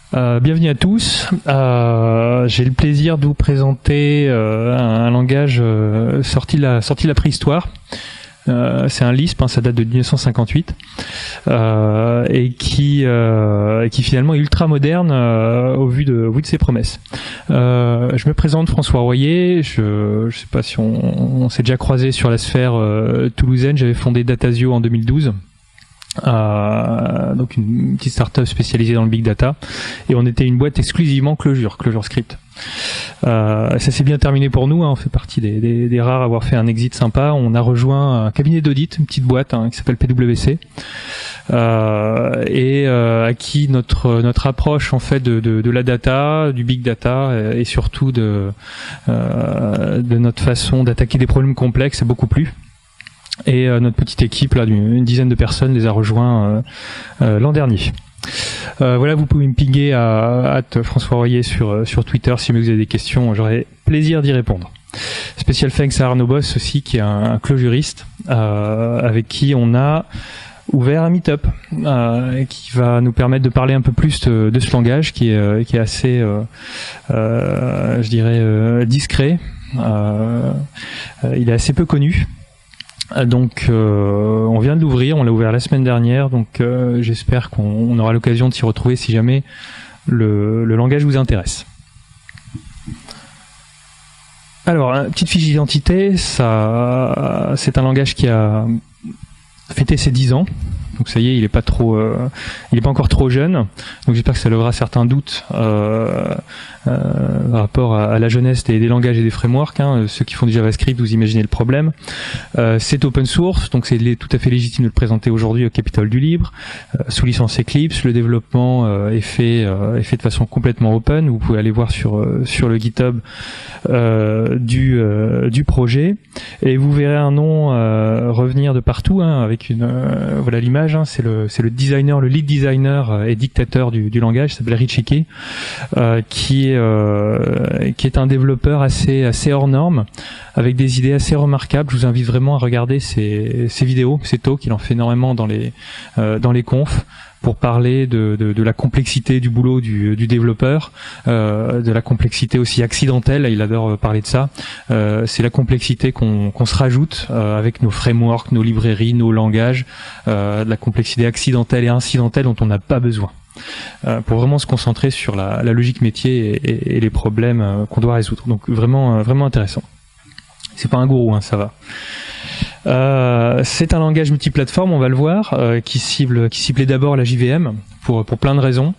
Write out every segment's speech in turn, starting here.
Bienvenue à tous. J'ai le plaisir de vous présenter un langage sorti de la préhistoire. C'est un Lisp, ça date de 1958 et qui finalement est ultra moderne au vu de ses promesses. Je me présente, François Royer. Je sais pas si on s'est déjà croisé sur la sphère toulousaine. J'avais fondé Datasio en 2012. Donc une petite startup spécialisée dans le big data, et on était une boîte exclusivement Clojure Script. Ça s'est bien terminé pour nous, on fait partie des rares à avoir fait un exit sympa. On a rejoint un cabinet d'audit, une petite boîte qui s'appelle PwC, et à qui notre approche en fait de la data, du big data, et surtout de notre façon d'attaquer des problèmes complexes a beaucoup plu. Et notre petite équipe là d'une dizaine de personnes les a rejoints l'an dernier. Voilà, vous pouvez me pinguer à @François Royer sur Twitter si vous avez des questions, j'aurai plaisir d'y répondre. Spécial thanks à Arnaud Boss aussi, qui est un clojuriste avec qui on a ouvert un meet-up qui va nous permettre de parler un peu plus de ce langage qui est assez je dirais discret. Il est assez peu connu. Donc on vient de l'ouvrir, on l'a ouvert la semaine dernière, donc j'espère qu'on aura l'occasion de s'y retrouver si jamais le langage vous intéresse. Alors, une petite fiche d'identité, c'est un langage qui a fêté ses 10 ans. Donc ça y est, il est pas encore trop jeune. Donc j'espère que ça lèvera certains doutes par rapport à la jeunesse des langages et des frameworks. Ceux qui font du JavaScript, vous imaginez le problème. C'est open source, donc c'est tout à fait légitime de le présenter aujourd'hui au Capitole du Libre, sous licence Eclipse. Le développement est fait de façon complètement open. Vous pouvez aller voir sur le GitHub du projet, et vous verrez un nom revenir de partout, avec voilà l'image. C'est le designer, le lead designer et dictateur du langage, il s'appelle Richike, qui est un développeur assez hors norme, avec des idées assez remarquables. Je vous invite vraiment à regarder ses vidéos, ses talks. Il en fait énormément dans les confs, pour parler de la complexité du boulot du développeur, de la complexité aussi accidentelle. Il adore parler de ça. C'est la complexité qu'on se rajoute avec nos frameworks, nos librairies, nos langages, de la complexité accidentelle et incidentelle dont on n'a pas besoin, pour vraiment se concentrer sur la logique métier et les problèmes qu'on doit résoudre. Donc vraiment intéressant. C'est pas un gourou, ça va. C'est un langage multiplateforme, on va le voir, qui ciblait d'abord la JVM pour plein de raisons.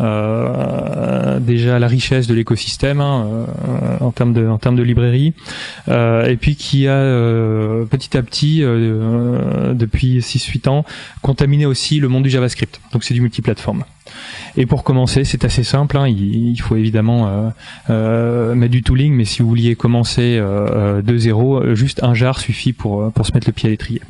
Déjà la richesse de l'écosystème en termes de librairie, et puis qui a petit à petit depuis 6-8 ans contaminé aussi le monde du JavaScript. Donc c'est du multiplateforme. Et pour commencer, c'est assez simple, il faut évidemment mettre du tooling, mais si vous vouliez commencer de zéro, juste un jar suffit pour se mettre le pied à l'étrier.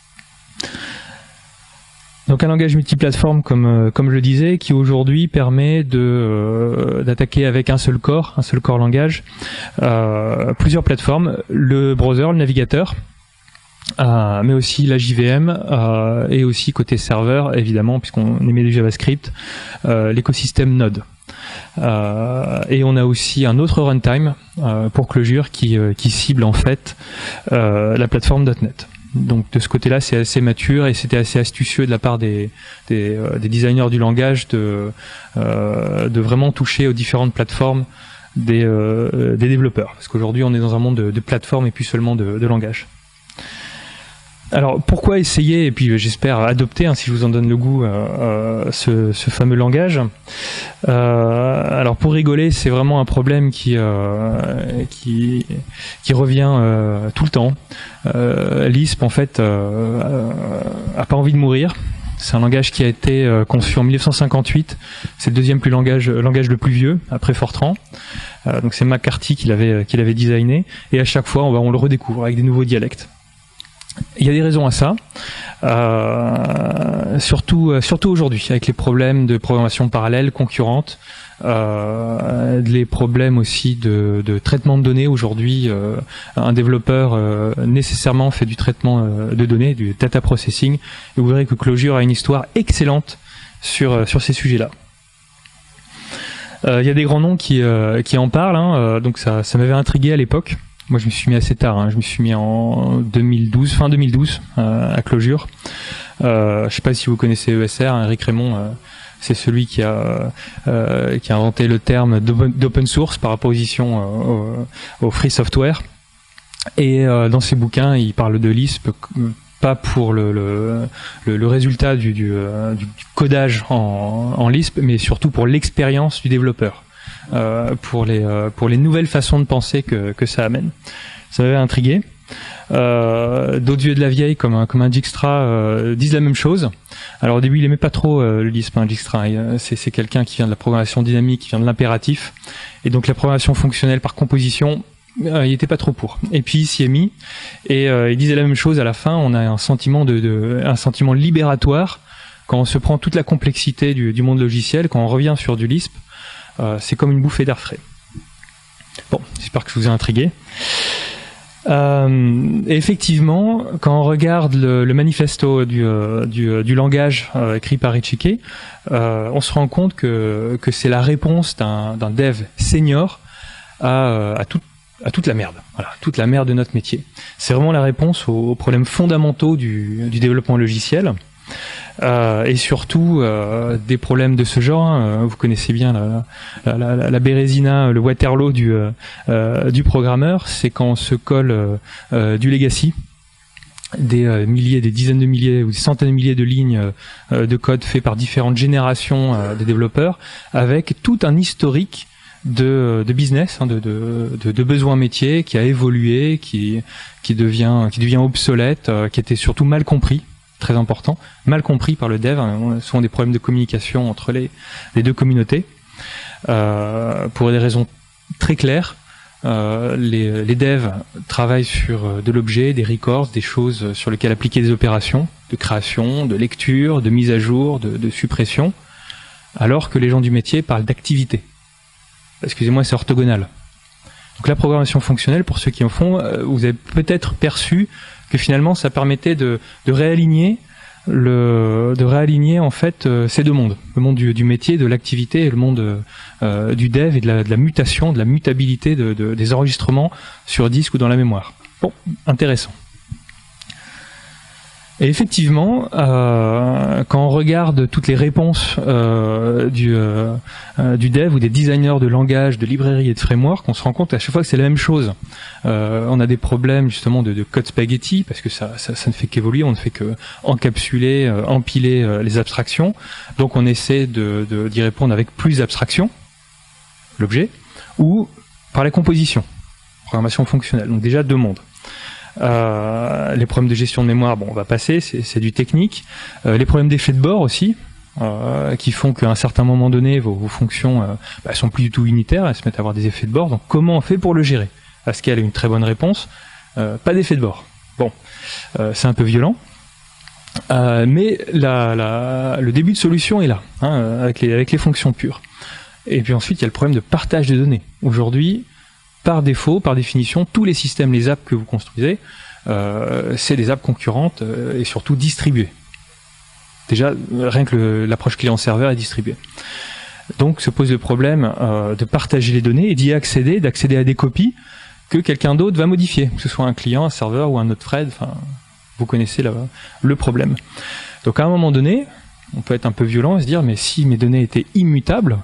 Donc un langage multiplateforme, comme je le disais, qui aujourd'hui permet d'attaquer avec un seul corps langage, plusieurs plateformes, le browser, le navigateur, mais aussi la JVM, et aussi côté serveur, évidemment, puisqu'on émet du JavaScript, l'écosystème Node. Et on a aussi un autre runtime pour Clojure qui cible en fait la plateforme .NET. Donc de ce côté-là, c'est assez mature, et c'était assez astucieux de la part des designers du langage de vraiment toucher aux différentes plateformes des développeurs, parce qu'aujourd'hui on est dans un monde de plateformes et plus seulement de langage. Alors pourquoi essayer, et puis j'espère adopter, si je vous en donne le goût, ce fameux langage. Alors pour rigoler, c'est vraiment un problème qui revient tout le temps. Lisp en fait a pas envie de mourir. C'est un langage qui a été conçu en 1958. C'est le deuxième langage le plus vieux après Fortran. Donc c'est McCarthy qui l'avait designé, et à chaque fois on le redécouvre avec des nouveaux dialectes. Il y a des raisons à ça, surtout aujourd'hui, avec les problèmes de programmation parallèle, concurrente, les problèmes aussi de traitement de données. Aujourd'hui, un développeur nécessairement fait du traitement de données, du data processing, et vous verrez que Clojure a une histoire excellente sur ces sujets-là. Il y a des grands noms qui en parlent, hein, donc ça m'avait intrigué à l'époque. Moi, je me suis mis assez tard, hein, je me suis mis en 2012, fin 2012, à Clojure. Je sais pas si vous connaissez ESR, hein, Eric Raymond, c'est celui qui a inventé le terme d'open source par opposition au free software. Et dans ses bouquins, il parle de Lisp pas pour le résultat du codage en Lisp, mais surtout pour l'expérience du développeur, pour les nouvelles façons de penser que ça amène. Ça m'avait intrigué. D'autres vieux de la vieille comme un Dijkstra disent la même chose. Alors au début il aimait pas trop le Lisp, hein, Dijkstra. C'est quelqu'un qui vient de la programmation dynamique, qui vient de l'impératif, et donc la programmation fonctionnelle par composition, il était pas trop pour. Et puis il s'y est mis, et il disait la même chose à la fin. On a un sentiment un sentiment libératoire quand on se prend toute la complexité du monde logiciel, quand on revient sur du Lisp. C'est comme une bouffée d'air frais. Bon, j'espère que je vous ai intrigué. Effectivement, quand on regarde le manifesto du langage écrit par Ritchike, on se rend compte que c'est la réponse d'un dev senior à toute la merde. Voilà, toute la merde de notre métier. C'est vraiment la réponse aux problèmes fondamentaux du développement logiciel. Et surtout des problèmes de ce genre, hein. Vous connaissez bien la Bérésina, le Waterloo du programmeur, c'est quand on se colle du legacy, des milliers, des dizaines de milliers ou des centaines de milliers de lignes de code fait par différentes générations de développeurs, avec tout un historique de business, hein, de besoins métiers qui a évolué, qui devient obsolète, qui était surtout mal compris. Très important, mal compris par le dev. On a souvent des problèmes de communication entre les deux communautés. Pour des raisons très claires, les devs travaillent sur de l'objet, des records, des choses sur lesquelles appliquer des opérations de création, de lecture, de mise à jour, de suppression, alors que les gens du métier parlent d'activité. Excusez-moi, c'est orthogonal. Donc la programmation fonctionnelle, pour ceux qui en font, vous avez peut-être perçu que finalement ça permettait de réaligner en fait ces deux mondes, le monde du métier, de l'activité, et le monde du dev et de la mutation, de la mutabilité des enregistrements sur disque ou dans la mémoire. Bon, intéressant. Et effectivement, quand on regarde toutes les réponses du dev ou des designers de langage, de librairie et de framework, on se rend compte à chaque fois que c'est la même chose. On a des problèmes justement de code spaghetti, parce que ça ne fait qu'évoluer, on ne fait que encapsuler, empiler les abstractions. Donc on essaie d'y répondre avec plus d'abstractions, l'objet, ou par la composition, programmation fonctionnelle. Donc déjà deux mondes. Les problèmes de gestion de mémoire, bon, on va passer, c'est du technique. Les problèmes d'effet de bord aussi, qui font qu'à un certain moment donné, vos fonctions sont plus du tout unitaires, elles se mettent à avoir des effets de bord. Donc comment on fait pour le gérer? Pascal a une très bonne réponse, pas d'effet de bord. Bon, c'est un peu violent, mais le début de solution est là, hein, avec les fonctions pures. Et puis ensuite, il y a le problème de partage de données. Aujourd'hui, par défaut, par définition, tous les systèmes, les apps que vous construisez, c'est des apps concurrentes et surtout distribuées. Déjà, rien que l'approche client-serveur est distribuée. Donc se pose le problème de partager les données et d'accéder à des copies que quelqu'un d'autre va modifier, que ce soit un client, un serveur ou un autre thread. Enfin, vous connaissez le problème. Donc à un moment donné, on peut être un peu violent et se dire, mais si mes données étaient immutables,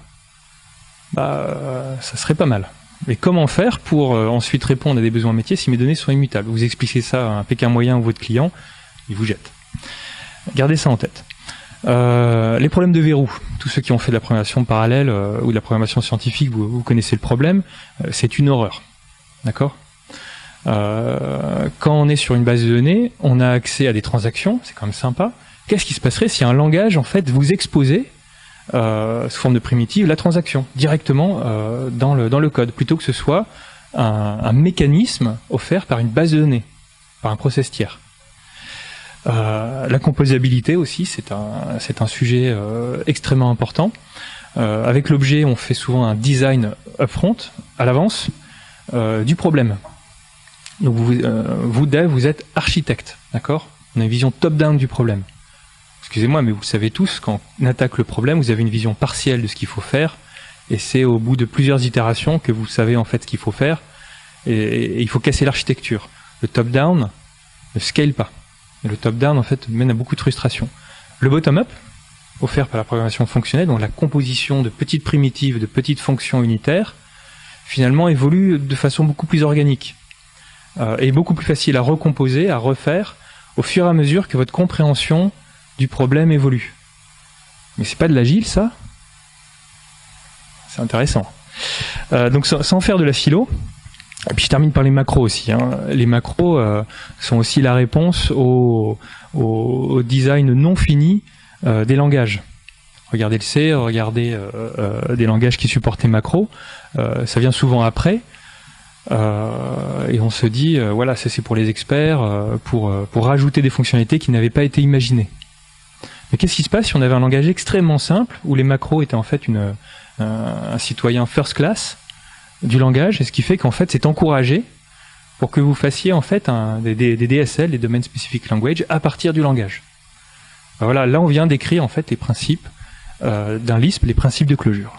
ça serait pas mal. Mais comment faire pour ensuite répondre à des besoins métiers si mes données sont immutables? Vous expliquez ça à un Pékin moyen ou votre client, il vous jette. Gardez ça en tête. Les problèmes de verrou. Tous ceux qui ont fait de la programmation parallèle ou de la programmation scientifique, vous connaissez le problème. C'est une horreur. D'accord? Quand on est sur une base de données, on a accès à des transactions, c'est quand même sympa. Qu'est-ce qui se passerait si un langage, en fait, vous exposait sous forme de primitive la transaction directement dans le code, plutôt que ce soit un mécanisme offert par une base de données, par un process tiers. La composabilité aussi, c'est un sujet extrêmement important. Avec l'objet, on fait souvent un design upfront, à l'avance, du problème. Donc vous dev, vous êtes architecte, d'accord? On a une vision top-down du problème. Excusez-moi, mais vous savez tous, quand on attaque le problème, vous avez une vision partielle de ce qu'il faut faire, Et c'est au bout de plusieurs itérations que vous savez en fait ce qu'il faut faire. Et il faut casser l'architecture. Le top-down ne scale pas. Et le top-down en fait mène à beaucoup de frustration. Le bottom-up, offert par la programmation fonctionnelle, donc la composition de petites primitives, de petites fonctions unitaires, finalement évolue de façon beaucoup plus organique. Et beaucoup plus facile à recomposer, à refaire, au fur et à mesure que votre compréhension du problème évolue. Mais c'est pas de l'agile, ça? C'est intéressant. Donc sans faire de la philo, et puis je termine par les macros aussi. Hein. Les macros sont aussi la réponse au design non fini des langages. Regardez le C, regardez des langages qui supportent les macros. Ça vient souvent après. Et on se dit, voilà, ça c'est pour les experts, pour rajouter des fonctionnalités qui n'avaient pas été imaginées. Mais qu'est-ce qui se passe si on avait un langage extrêmement simple, où les macros étaient en fait un citoyen first class du langage, et ce qui fait qu'en fait c'est encouragé pour que vous fassiez en fait des DSL, des Domain Specific Language, à partir du langage. Ben voilà, là on vient d'écrire en fait les principes d'un Lisp, les principes de closure.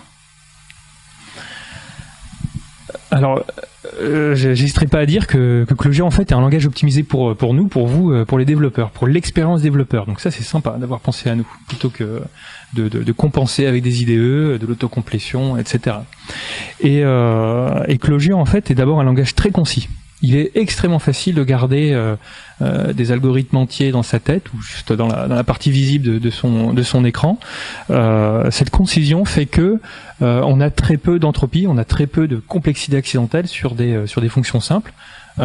Alors, j'hésiterai pas à dire que Clojure en fait est un langage optimisé pour nous, pour vous, pour les développeurs, pour l'expérience développeur. Donc ça c'est sympa d'avoir pensé à nous, plutôt que de compenser avec des IDE, de l'autocomplétion, etc. Et Clojure en fait est d'abord un langage très concis. Il est extrêmement facile de garder des algorithmes entiers dans sa tête, ou juste dans la partie visible de son écran. Cette concision fait que on a très peu d'entropie, on a très peu de complexité accidentelle sur des fonctions simples.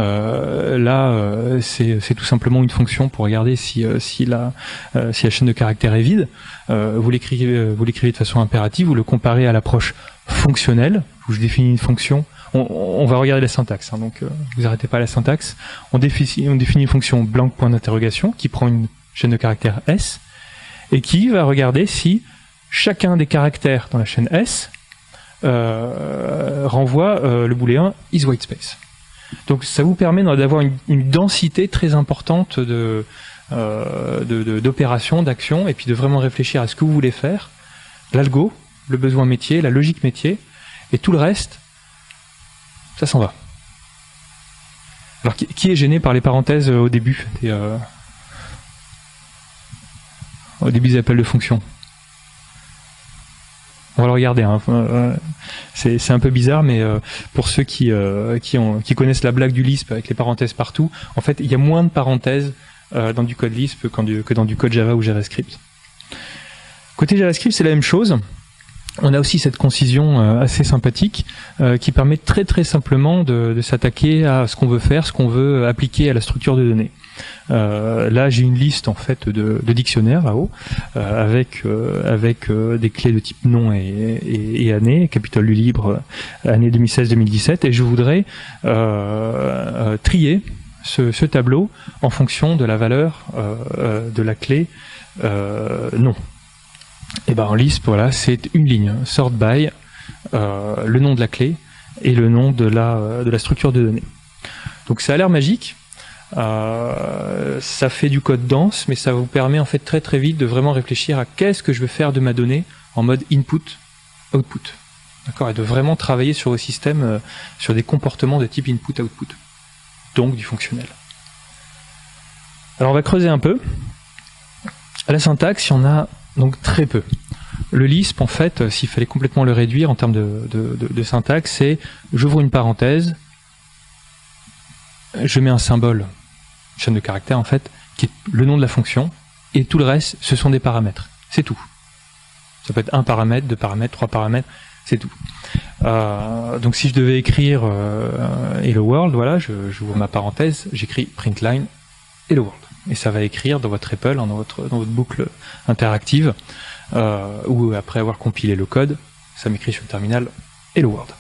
C'est tout simplement une fonction pour regarder si la chaîne de caractères est vide. Vous l'écrivez de façon impérative, vous le comparez à l'approche fonctionnelle, où je définis une fonction. On va regarder la syntaxe, hein, donc vous arrêtez pas la syntaxe. On définit une fonction blanc point d'interrogation qui prend une chaîne de caractères S et qui va regarder si chacun des caractères dans la chaîne S renvoie le booléen is white space. Donc ça vous permet d'avoir une densité très importante d'opérations, d'actions, et puis de vraiment réfléchir à ce que vous voulez faire, l'algo, le besoin métier, la logique métier, et tout le reste, ça s'en va. Alors qui est gêné par les parenthèses au début au début des appels de fonction? On va le regarder. Hein. C'est un peu bizarre, mais pour ceux qui connaissent la blague du Lisp avec les parenthèses partout, en fait, il y a moins de parenthèses dans du code Lisp que dans du code Java ou JavaScript. Côté JavaScript, c'est la même chose. On a aussi cette concision assez sympathique qui permet très très simplement de s'attaquer à ce qu'on veut faire, ce qu'on veut appliquer à la structure de données. Là, j'ai une liste en fait de dictionnaires là-haut avec des clés de type nom et année, capitole du libre, année 2016-2017, et je voudrais trier ce tableau en fonction de la valeur de la clé nom. Et ben en Lisp, voilà, c'est une ligne, sort by, le nom de la clé et le nom de la structure de données. Donc ça a l'air magique, ça fait du code dense, mais ça vous permet en fait très très vite de vraiment réfléchir à qu'est-ce que je veux faire de ma donnée en mode input, output. D'accord, et de vraiment travailler sur vos systèmes, sur des comportements de type input, output, donc du fonctionnel. Alors on va creuser un peu. À la syntaxe, il y en a donc très peu. Le Lisp, en fait, s'il fallait complètement le réduire en termes de syntaxe, c'est j'ouvre une parenthèse, je mets un symbole, chaîne de caractères en fait, qui est le nom de la fonction, et tout le reste, ce sont des paramètres. C'est tout. Ça peut être un paramètre, deux paramètres, trois paramètres, c'est tout. Donc si je devais écrire hello world, voilà, j'ouvre ma parenthèse, j'écris printline hello world. Et ça va écrire dans votre REPL, dans votre boucle interactive, ou après avoir compilé le code, ça m'écrit sur le terminal hello world.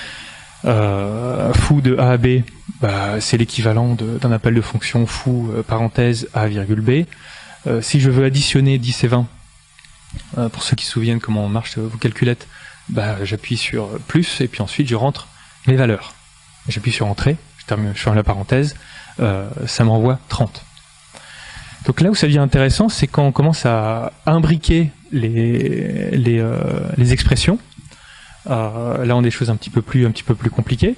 Foo de A à B, bah, c'est l'équivalent d'un appel de fonction foo parenthèse A virgule B. Si je veux additionner 10 et 20, pour ceux qui se souviennent comment marche vos calculettes, bah, j'appuie sur plus et puis ensuite je rentre mes valeurs. J'appuie sur entrée, je ferme la parenthèse, ça me renvoie 30. Donc là où ça devient intéressant, c'est quand on commence à imbriquer les expressions. Là, on a des choses un petit peu plus compliquées.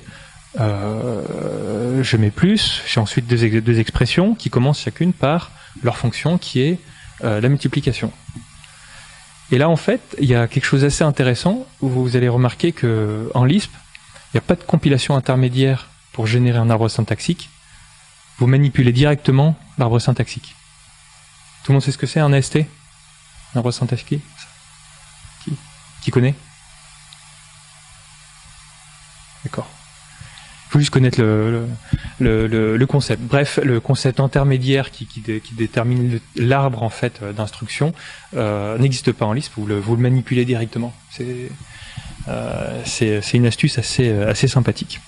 Je mets plus. J'ai ensuite deux expressions qui commencent chacune par leur fonction qui est la multiplication. Et là, en fait, il y a quelque chose d'assez intéressant où vous allez remarquer que en Lisp, il n'y a pas de compilation intermédiaire pour générer un arbre syntaxique. Vous manipulez directement l'arbre syntaxique. Tout le monde sait ce que c'est un AST? Un arbre syntaxique? Qui connaît? D'accord. Il faut juste connaître le concept. Bref, le concept intermédiaire qui détermine l'arbre en fait d'instruction n'existe pas en Lisp. Vous le manipulez directement. C'est une astuce assez sympathique.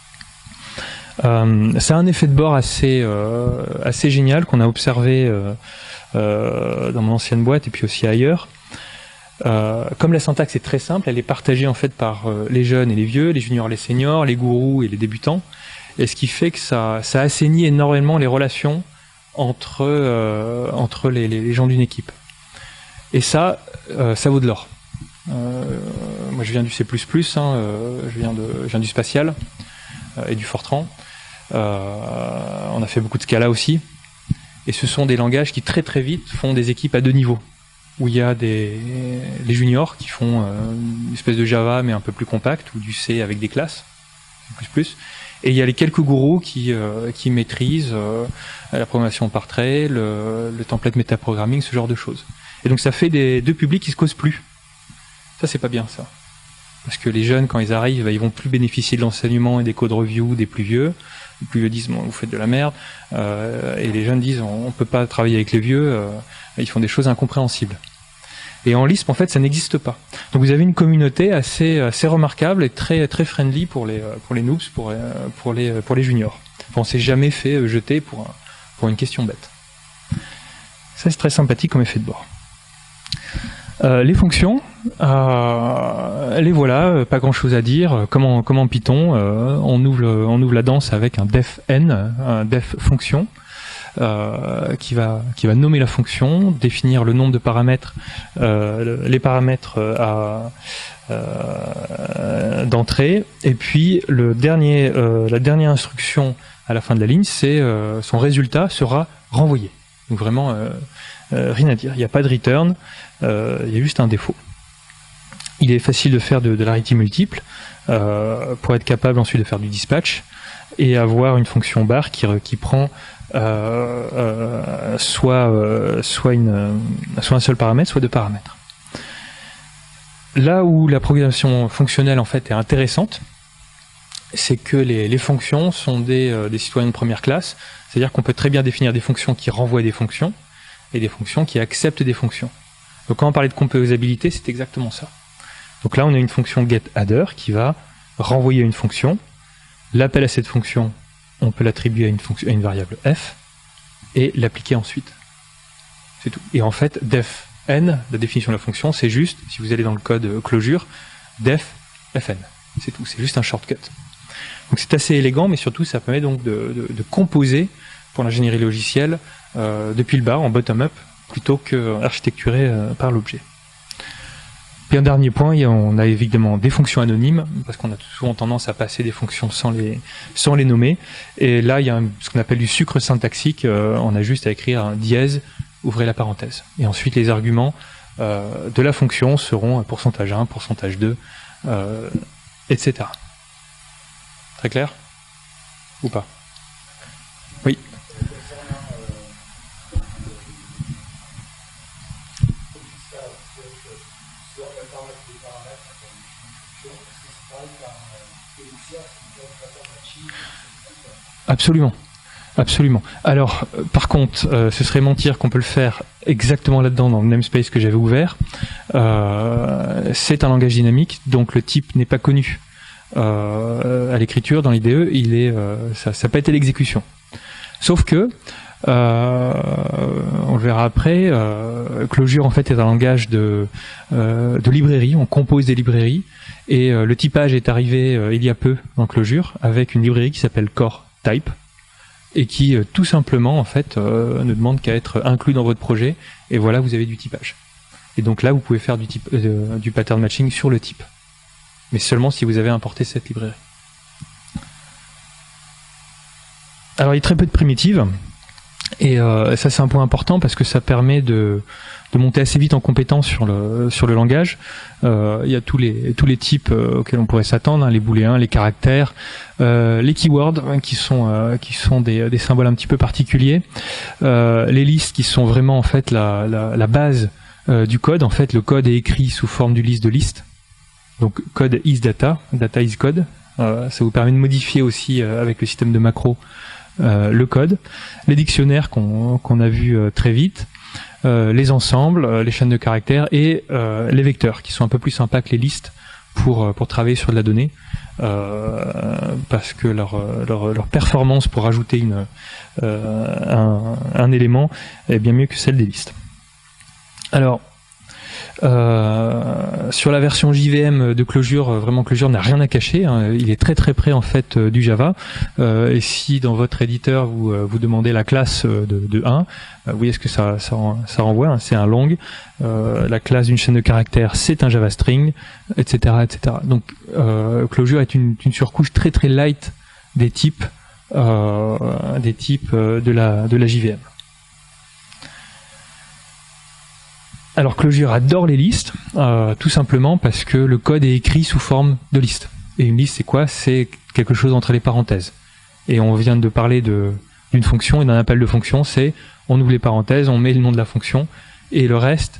Ça a un effet de bord assez génial qu'on a observé dans mon ancienne boîte et puis aussi ailleurs. Comme la syntaxe est très simple, elle est partagée en fait par les jeunes et les vieux, les juniors, les seniors, les gourous et les débutants, et ce qui fait que ça assainit énormément les relations entre les gens d'une équipe. Et ça vaut de l'or. Moi, je viens du C++, je viens du spatial et du Fortran. On a fait beaucoup de Scala aussi, et ce sont des langages qui très très vite font des équipes à deux niveaux, où il y a les juniors qui font une espèce de Java mais un peu plus compact, ou du C avec des classes, C++, et il y a les quelques gourous qui maîtrisent la programmation par trait, le template métaprogramming, ce genre de choses. Et donc ça fait deux publics qui se causent plus. Ça, c'est pas bien, ça. Parce que les jeunes, quand ils arrivent, ils vont plus bénéficier de l'enseignement et des code review des plus vieux. Les plus vieux disent, bon, vous faites de la merde. Et les jeunes disent, on peut pas travailler avec les vieux. Ils font des choses incompréhensibles. Et en Lisp, en fait, ça n'existe pas. Donc vous avez une communauté assez remarquable et très friendly pour les noobs, pour les juniors. Enfin, on s'est jamais fait jeter pour une question bête. Ça, c'est très sympathique comme effet de bord. Les fonctions, les voilà, pas grand chose à dire. Comme en Python, on ouvre la danse avec un def-n, un def fonction, qui va nommer la fonction, définir le nombre de paramètres, les paramètres d'entrée, et puis la dernière instruction à la fin de la ligne, c'est son résultat sera renvoyé. Donc vraiment rien à dire, il n'y a pas de return, il y a juste un défaut. Il est facile de faire de l'arithmétique multiple pour être capable ensuite de faire du dispatch et avoir une fonction bar qui prend soit un seul paramètre, soit deux paramètres. Là où la programmation fonctionnelle en fait est intéressante, c'est que les fonctions sont des citoyens de première classe, c'est-à-dire qu'on peut très bien définir des fonctions qui renvoient des fonctions et des fonctions qui acceptent des fonctions. Donc quand on parlait de composabilité, c'est exactement ça. Donc là, on a une fonction getAdder qui va renvoyer une fonction. L'appel à cette fonction, on peut l'attribuer à une variable f et l'appliquer ensuite. C'est tout. Et en fait, def-n, la définition de la fonction, c'est juste, si vous allez dans le code closure, def-fn. C'est tout, c'est juste un shortcut. Donc c'est assez élégant, mais surtout ça permet donc de composer pour l'ingénierie logicielle depuis le bas, en bottom-up, plutôt que architecturé par l'objet. Puis un dernier point, on a évidemment des fonctions anonymes, parce qu'on a souvent tendance à passer des fonctions sans les nommer. Et là, il y a ce qu'on appelle du sucre syntaxique, on a juste à écrire un dièse, ouvrez la parenthèse. Et ensuite, les arguments de la fonction seront %1, %2, etc. Très clair? Ou pas? Oui. Absolument. Absolument. Alors, par contre, ce serait mentir qu'on peut le faire exactement là-dedans dans le namespace que j'avais ouvert. C'est un langage dynamique, donc le type n'est pas connu à l'écriture. Dans l'IDE, ça n'a pas été l'exécution. Sauf que, on le verra après, Clojure en fait est un langage de librairie, on compose des librairies, et le typage est arrivé il y a peu dans Clojure avec une librairie qui s'appelle Core Type, et qui tout simplement en fait ne demande qu'à être inclus dans votre projet, et voilà, vous avez du typage. Et donc là, vous pouvez faire du pattern matching sur le type. mais seulement si vous avez importé cette librairie. Alors il y a très peu de primitives, et ça c'est un point important parce que ça permet de monter assez vite en compétence sur le langage. Il y a tous les types auxquels on pourrait s'attendre, hein, les booléens, les caractères, les keywords, hein, qui sont des symboles un petit peu particuliers, les listes qui sont vraiment en fait la base du code. En fait, le code est écrit sous forme d'une liste de listes. Donc code is data, data is code. Ça vous permet de modifier aussi avec le système de macro le code, les dictionnaires qu'on a vu très vite, les ensembles, les chaînes de caractères et les vecteurs qui sont un peu plus sympas que les listes pour travailler sur de la donnée, parce que leur performance pour ajouter un élément est bien mieux que celle des listes. Alors sur la version JVM de Clojure, vraiment Clojure n'a rien à cacher, hein. Il est très très près en fait du Java, et si dans votre éditeur vous demandez la classe de 1, vous voyez ce que ça renvoie, hein. C'est un long, la classe d'une chaîne de caractères c'est un Java string, etc. etc. Donc Clojure est une surcouche très très light des types de la JVM. Alors Clojure adore les listes, tout simplement parce que le code est écrit sous forme de liste. Et une liste, c'est quoi? C'est quelque chose entre les parenthèses. Et on vient de parler d'une fonction et d'un appel de fonction, c'est on ouvre les parenthèses, on met le nom de la fonction, et le reste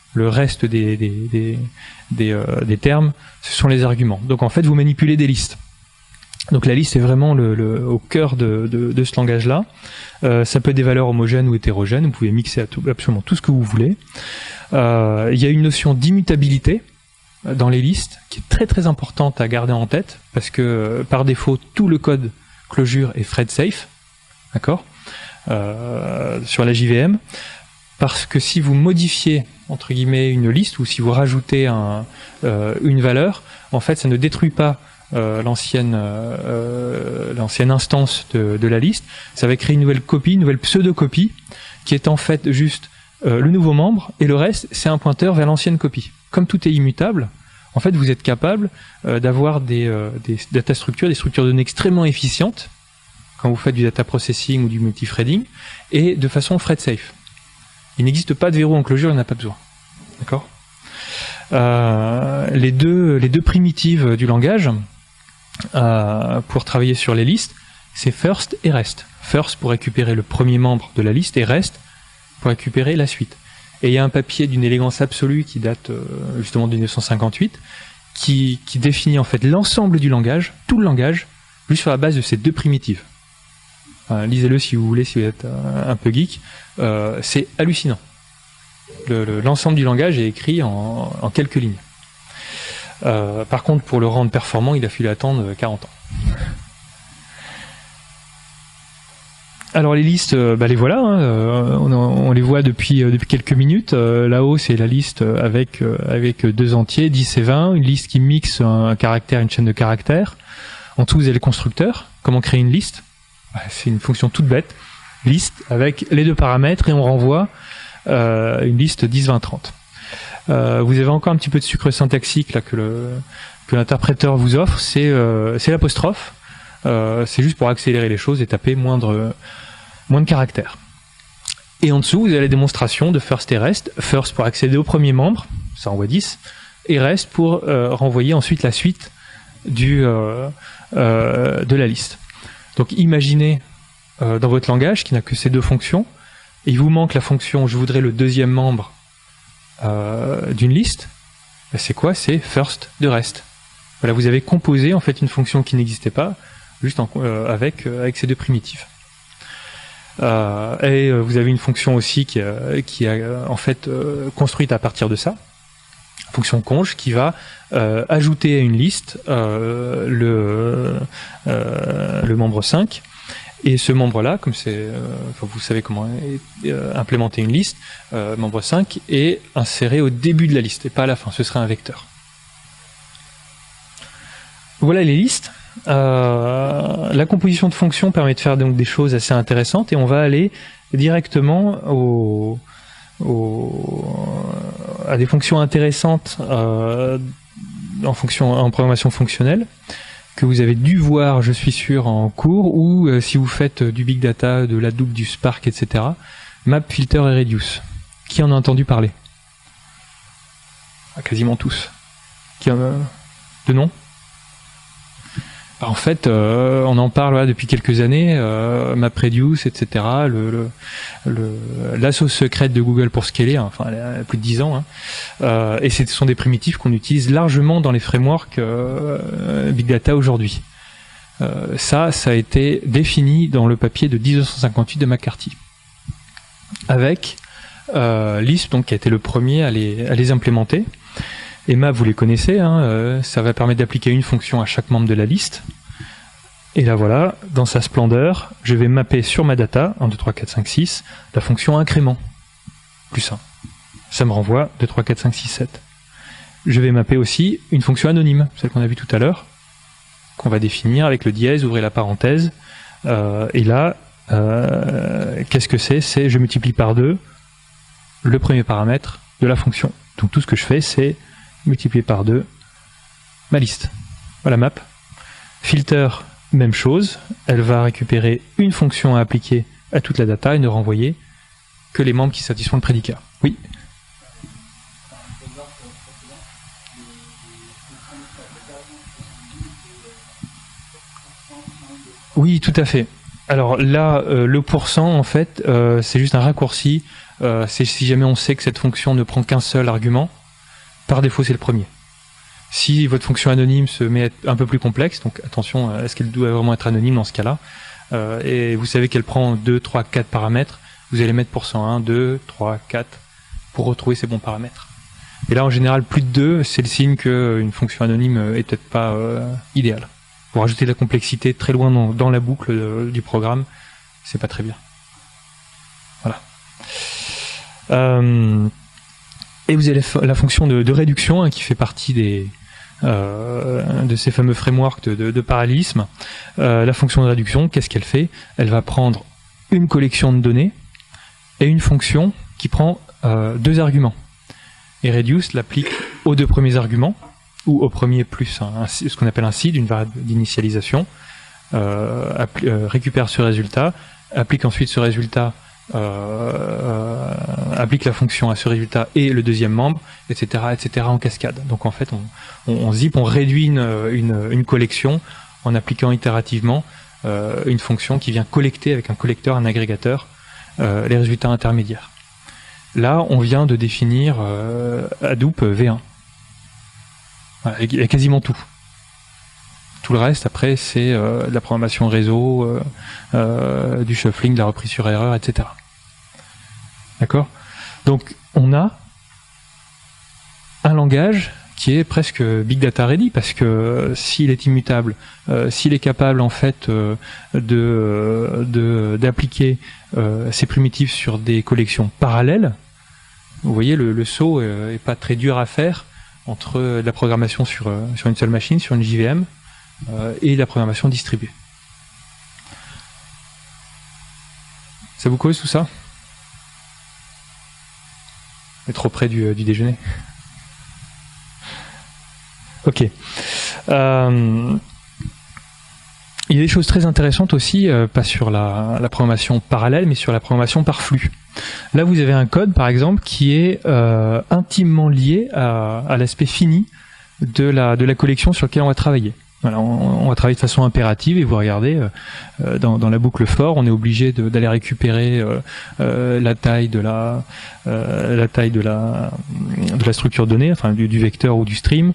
des termes, ce sont les arguments. Donc en fait, vous manipulez des listes. Donc la liste est vraiment au cœur de ce langage-là. Ça peut être des valeurs homogènes ou hétérogènes, vous pouvez mixer absolument tout ce que vous voulez. Il y a une notion d'immutabilité dans les listes qui est très très importante à garder en tête, parce que par défaut tout le code Clojure est thread safe, d'accord, sur la JVM, parce que si vous modifiez entre guillemets une liste ou si vous rajoutez une valeur, en fait ça ne détruit pas l'ancienne instance de la liste, ça va créer une nouvelle copie, une nouvelle pseudo-copie qui est en fait juste le nouveau membre, et le reste c'est un pointeur vers l'ancienne copie. Comme tout est immutable, en fait vous êtes capable d'avoir des data structures, des structures de données extrêmement efficientes quand vous faites du data processing ou du multithreading, et de façon thread safe. Il n'existe pas de verrou en Clojure, il n'y en a pas besoin. D'accord ? Les deux primitives du langage pour travailler sur les listes, c'est first et rest. First pour récupérer le premier membre de la liste, et rest pour récupérer la suite. Et il y a un papier d'une élégance absolue qui date justement de 1958, qui définit en fait l'ensemble du langage, tout le langage, juste sur la base de ces deux primitives. Lisez-le si vous voulez, si vous êtes un peu geek. C'est hallucinant. L'ensemble du langage est écrit en quelques lignes. Par contre, pour le rendre performant, il a fallu attendre 40 ans. Alors les listes, les voilà, hein, on les voit depuis quelques minutes. Là-haut, c'est la liste avec deux entiers, 10 et 20, une liste qui mixe un caractère, une chaîne de caractères. En dessous, vous avez le constructeur, comment créer une liste. C'est une fonction toute bête, liste avec les deux paramètres, et on renvoie une liste 10, 20, 30. Vous avez encore un petit peu de sucre syntaxique là, que l'interpréteur vous offre, c'est l'apostrophe. C'est juste pour accélérer les choses et taper moins de caractères. Et en dessous, vous avez la démonstration de first et rest. First pour accéder au premier membre, ça envoie 10, et rest pour renvoyer ensuite la suite de la liste. Donc imaginez dans votre langage qui n'a que ces deux fonctions, et il vous manque la fonction je voudrais le deuxième membre d'une liste. C'est quoi? C'est first de rest. Voilà, vous avez composé en fait une fonction qui n'existait pas, juste avec ces deux primitives. Et vous avez une fonction aussi qui est en fait construite à partir de ça, fonction conj, qui va ajouter à une liste le membre 5, et ce membre-là, comme vous savez comment implémenter une liste, membre 5 est inséré au début de la liste et pas à la fin, ce serait un vecteur. Voilà les listes. La composition de fonctions permet de faire donc des choses assez intéressantes, et on va aller directement à des fonctions intéressantes en programmation fonctionnelle, que vous avez dû voir, je suis sûr, en cours, ou si vous faites du big data, de l'Hadoop, du Spark, etc. Map, filter et reduce. Qui en a entendu parler? Quasiment tous. Qui en a... De nom? En fait, on en parle depuis quelques années, MapReduce, etc. La sauce secrète de Google pour scaler, enfin, elle a plus de 10 ans. Et ce sont des primitifs qu'on utilise largement dans les frameworks Big Data aujourd'hui. Ça a été défini dans le papier de 1958 de McCarthy. Avec Lisp, donc, qui a été le premier à les implémenter. Et Map, vous les connaissez, ça va permettre d'appliquer une fonction à chaque membre de la liste. Et là voilà, dans sa splendeur, je vais mapper sur ma data, 1, 2, 3, 4, 5, 6, la fonction incrément, plus 1. Ça me renvoie 2, 3, 4, 5, 6, 7. Je vais mapper aussi une fonction anonyme, celle qu'on a vue tout à l'heure, qu'on va définir avec le dièse, ouvrez la parenthèse. Et là, qu'est-ce que c'est? C'est je multiplie par 2 le premier paramètre de la fonction. Donc tout ce que je fais, c'est multiplier par 2 ma liste. Voilà map. Filter, même chose. Elle va récupérer une fonction à appliquer à toute la data et ne renvoyer que les membres qui satisfont le prédicat. Oui. Oui, tout à fait. Alors là, le pourcent, en fait, c'est juste un raccourci. C'est si jamais on sait que cette fonction ne prend qu'un seul argument. Par défaut, c'est le premier. Si votre fonction anonyme se met à être un peu plus complexe, donc attention, est-ce qu'elle doit vraiment être anonyme dans ce cas-là, et vous savez qu'elle prend 2, 3, 4 paramètres, vous allez mettre %1, 2, 3, 4 pour retrouver ces bons paramètres. Et là, en général, plus de 2, c'est le signe qu'une fonction anonyme est peut-être pas idéale. Pour rajouter de la complexité très loin dans la boucle du programme, c'est pas très bien. Voilà. Et vous avez la fonction de réduction qui fait partie de ces fameux frameworks de parallélisme. La fonction de réduction, qu'est-ce qu'elle fait? Elle va prendre une collection de données et une fonction qui prend 2 arguments. Et reduce l'applique aux 2 premiers arguments, ou au premier plus ce qu'on appelle un seed, une variable d'initialisation, récupère ce résultat, applique ensuite ce résultat, applique la fonction à ce résultat et le deuxième membre, etc., etc. en cascade. Donc en fait, on zip, on réduit une collection en appliquant itérativement une fonction qui vient collecter avec un collecteur, un agrégateur, les résultats intermédiaires. Là, on vient de définir Hadoop V1. Voilà, il y a quasiment tout. Tout le reste, après, c'est de la programmation réseau, du shuffling, de la reprise sur erreur, etc. D'accord? Donc, on a un langage qui est presque Big Data Ready, parce que s'il est immutable, s'il est capable, en fait, d'appliquer ces primitives sur des collections parallèles, vous voyez, le saut est pas très dur à faire entre la programmation sur une seule machine, sur une JVM, et la programmation distribuée. Ça vous cause tout ça? On est trop près du déjeuner. Ok. Il y a des choses très intéressantes aussi, pas sur la programmation parallèle, mais sur la programmation par flux. Là, vous avez un code, par exemple, qui est intimement lié à l'aspect fini de la collection sur laquelle on va travailler. Voilà, on va travailler de façon impérative, et vous regardez, dans la boucle for, on est obligé d'aller récupérer la taille de la structure donnée, enfin du vecteur ou du stream,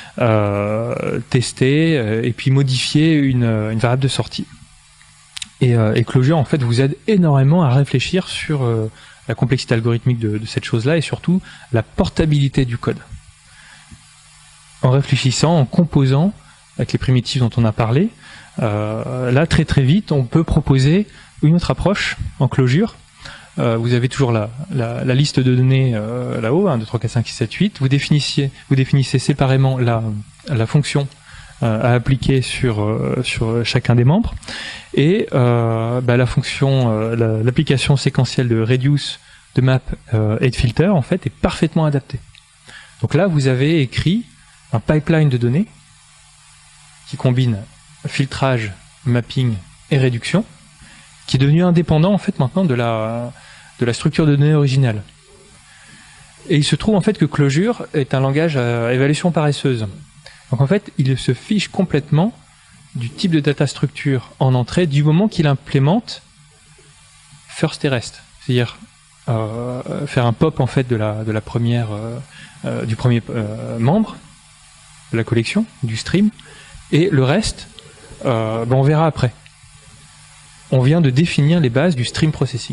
tester, et puis modifier une variable de sortie. Et Clojure, en fait, vous aide énormément à réfléchir sur la complexité algorithmique de cette chose-là, et surtout la portabilité du code. En réfléchissant, en composant avec les primitives dont on a parlé, là, très très vite, on peut proposer une autre approche en Clojure. Vous avez toujours la liste de données là-haut, 1, 2, 3, 4, 5, 6, 7, 8. Vous définissez séparément la fonction à appliquer sur chacun des membres, et la fonction, l'application séquentielle de reduce, de map et de filter, en fait, est parfaitement adaptée. Donc là, vous avez écrit un pipeline de données qui combine filtrage, mapping et réduction, qui est devenu indépendant en fait maintenant de la structure de données originale. Et il se trouve en fait que Clojure est un langage à évaluation paresseuse. Donc en fait, il se fiche complètement du type de data structure en entrée du moment qu'il implémente first et rest, c'est-à-dire faire un pop en fait de la première du premier membre de la collection, du stream, et le reste, on verra après. On vient de définir les bases du stream processing.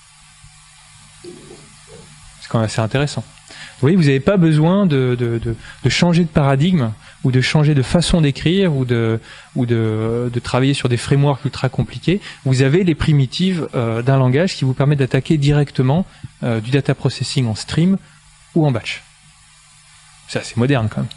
C'est quand même assez intéressant. Vous voyez, vous n'avez pas besoin de changer de paradigme ou de changer de façon d'écrire ou de travailler sur des frameworks ultra compliqués. Vous avez les primitives d'un langage qui vous permet d'attaquer directement du data processing en stream ou en batch. C'est assez moderne quand même.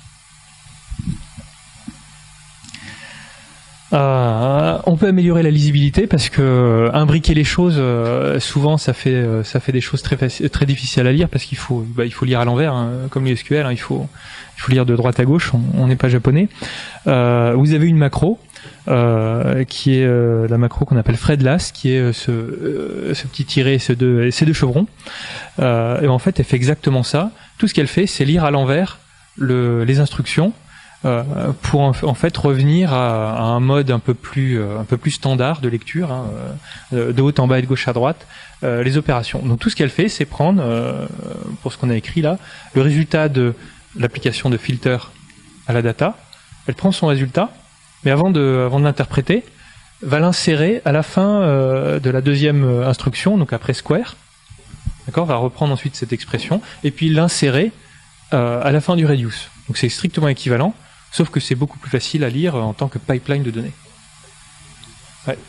On peut améliorer la lisibilité parce que imbriquer les choses, souvent ça fait des choses très difficiles à lire parce qu'il faut lire à l'envers, hein, comme le SQL, hein, il faut lire de droite à gauche. On n'est pas japonais. Vous avez une macro qui est la macro qu'on appelle Fredlas, qui est ce petit tiret et ces deux chevrons. Et en fait, elle fait exactement ça. Tout ce qu'elle fait, c'est lire à l'envers les instructions. Pour en fait revenir à un mode un peu plus standard de lecture, hein, de haut en bas et de gauche à droite, les opérations. Donc tout ce qu'elle fait, c'est prendre, pour ce qu'on a écrit là, le résultat de l'application de filter à la data. Elle prend son résultat, mais avant de l'interpréter, va l'insérer à la fin de la deuxième instruction, donc après square. D'accord, va reprendre ensuite cette expression et puis l'insérer à la fin du reduce. Donc c'est strictement équivalent. Sauf que c'est beaucoup plus facile à lire en tant que pipeline de données. Ouais.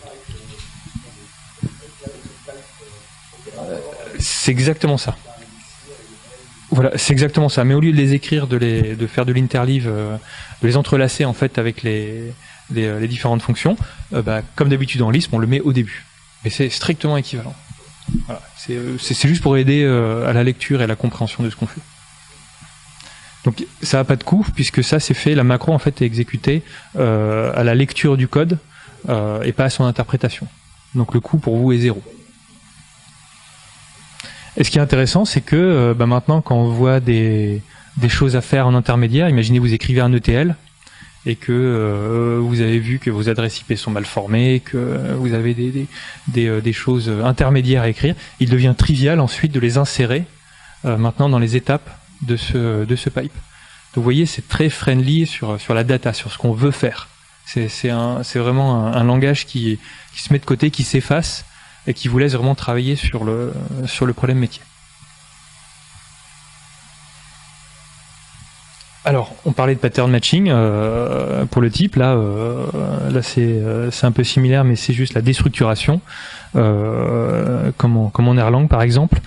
C'est exactement ça. Voilà, c'est exactement ça. Mais au lieu de les écrire, de faire de l'interleave, de les entrelacer en fait avec les différentes fonctions, comme d'habitude en Lisp, on le met au début. Mais c'est strictement équivalent. Voilà. C'est juste pour aider à la lecture et à la compréhension de ce qu'on fait. Donc ça n'a pas de coût puisque ça c'est fait, la macro en fait est exécutée à la lecture du code et pas à son interprétation. Donc le coût pour vous est 0. Et ce qui est intéressant, c'est que maintenant quand on voit des choses à faire en intermédiaire, imaginez vous écrivez un ETL et que vous avez vu que vos adresses IP sont mal formées, que vous avez des choses intermédiaires à écrire, il devient trivial ensuite de les insérer maintenant dans les étapes de ce pipe. Donc vous voyez, c'est très friendly sur la data, sur ce qu'on veut faire. C'est vraiment un langage qui se met de côté, qui s'efface et qui vous laisse vraiment travailler sur le problème métier. Alors, on parlait de pattern matching pour le type. Là c'est un peu similaire, mais c'est juste la déstructuration, comme en Erlang par exemple.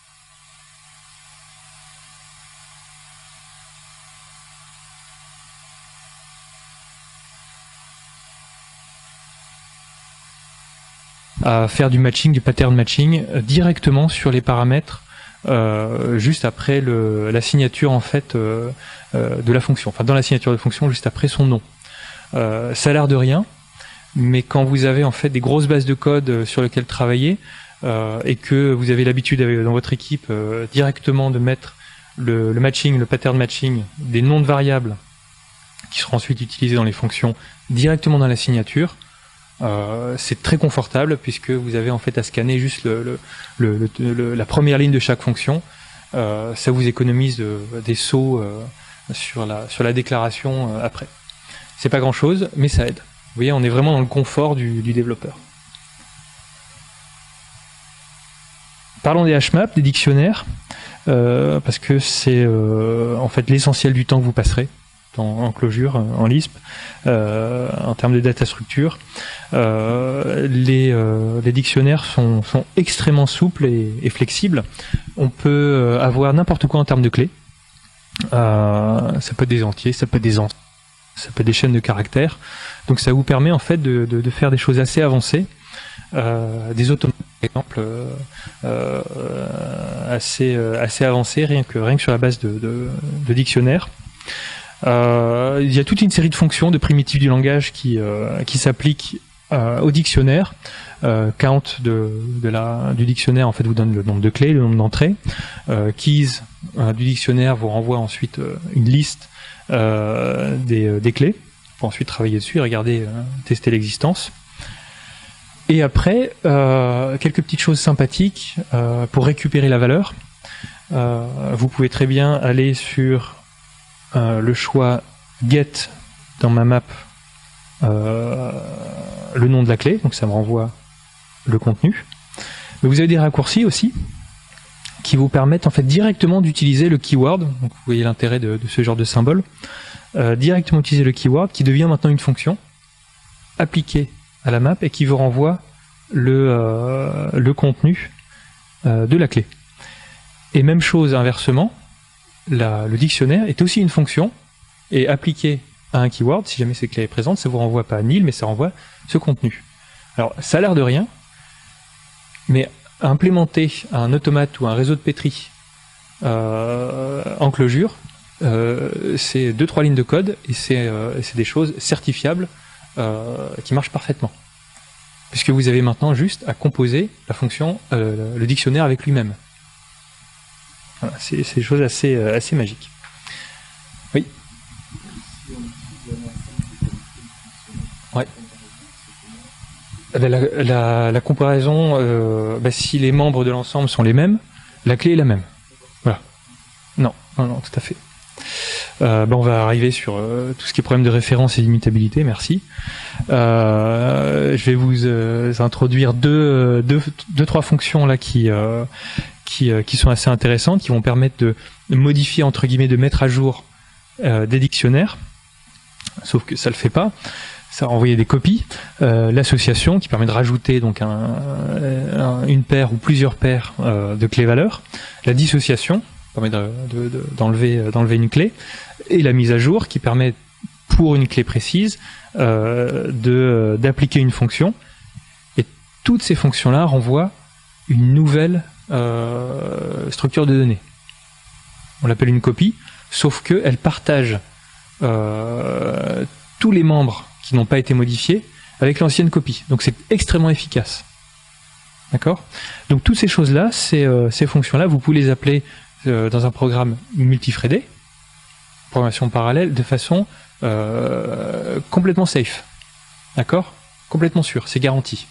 À faire du matching, du pattern matching directement sur les paramètres juste après la signature en fait de la fonction, enfin dans la signature de fonction juste après son nom. Ça a l'air de rien, mais quand vous avez en fait des grosses bases de code sur lesquelles travailler et que vous avez l'habitude dans votre équipe directement de mettre le matching, le pattern matching des noms de variables qui seront ensuite utilisés dans les fonctions directement dans la signature, c'est très confortable puisque vous avez en fait à scanner juste la première ligne de chaque fonction. Ça vous économise des sauts sur la déclaration après. C'est pas grand chose, mais ça aide. Vous voyez, on est vraiment dans le confort du développeur. Parlons des hashmaps, des dictionnaires, parce que c'est en fait l'essentiel du temps que vous passerez en Clojure, en Lisp, en termes de data structure. Les dictionnaires sont extrêmement souples et flexibles. On peut avoir n'importe quoi en termes de clés. Ça peut être des entiers, ça peut être ça peut être des chaînes de caractères. Donc ça vous permet en fait de faire des choses assez avancées, des automates par exemple assez avancés rien que sur la base de dictionnaires. Il y a toute une série de fonctions, de primitives du langage qui s'appliquent au dictionnaire. Count du dictionnaire en fait vous donne le nombre de clés, le nombre d'entrées. Keys du dictionnaire vous renvoie ensuite une liste des clés pour ensuite travailler dessus et regarder, tester l'existence. Et après, quelques petites choses sympathiques pour récupérer la valeur. Vous pouvez très bien aller sur le choix get dans ma map le nom de la clé, donc ça me renvoie le contenu. Mais vous avez des raccourcis aussi qui vous permettent en fait directement d'utiliser le keyword. Donc vous voyez l'intérêt de ce genre de symbole. Directement utiliser le keyword qui devient maintenant une fonction appliquée à la map et qui vous renvoie le contenu de la clé. Et même chose inversement, le dictionnaire est aussi une fonction et appliquée à un keyword. Si jamais cette clé est présente, ça vous renvoie pas nil, mais ça renvoie ce contenu. Alors ça a l'air de rien, mais implémenter un automate ou un réseau de Petri en Clojure, c'est 2-3 lignes de code et c'est des choses certifiables qui marchent parfaitement. Puisque vous avez maintenant juste à composer la fonction, le dictionnaire avec lui-même. Voilà, c'est des choses assez magiques. Oui. Ouais. La comparaison, si les membres de l'ensemble sont les mêmes, la clé est la même. Voilà. Non, tout à fait. On va arriver sur tout ce qui est problème de référence et d'immutabilité, merci. Je vais vous introduire deux-trois fonctions là qui sont assez intéressantes, qui vont permettre de modifier, entre guillemets, de mettre à jour des dictionnaires, sauf que ça le fait pas. Ça va envoyer des copies. L'association qui permet de rajouter donc une paire ou plusieurs paires de clés-valeurs. La dissociation permet d'enlever une clé. Et la mise à jour qui permet, pour une clé précise, d'appliquer une fonction. Et toutes ces fonctions-là renvoient une nouvelle structure de données. On l'appelle une copie, sauf qu'elle partage tous les membres qui n'ont pas été modifiés avec l'ancienne copie. Donc c'est extrêmement efficace. D'accord ? Donc toutes ces choses-là, ces fonctions-là, vous pouvez les appeler dans un programme multithreadé, programmation parallèle, de façon complètement safe. D'accord ? Complètement sûr, c'est garanti.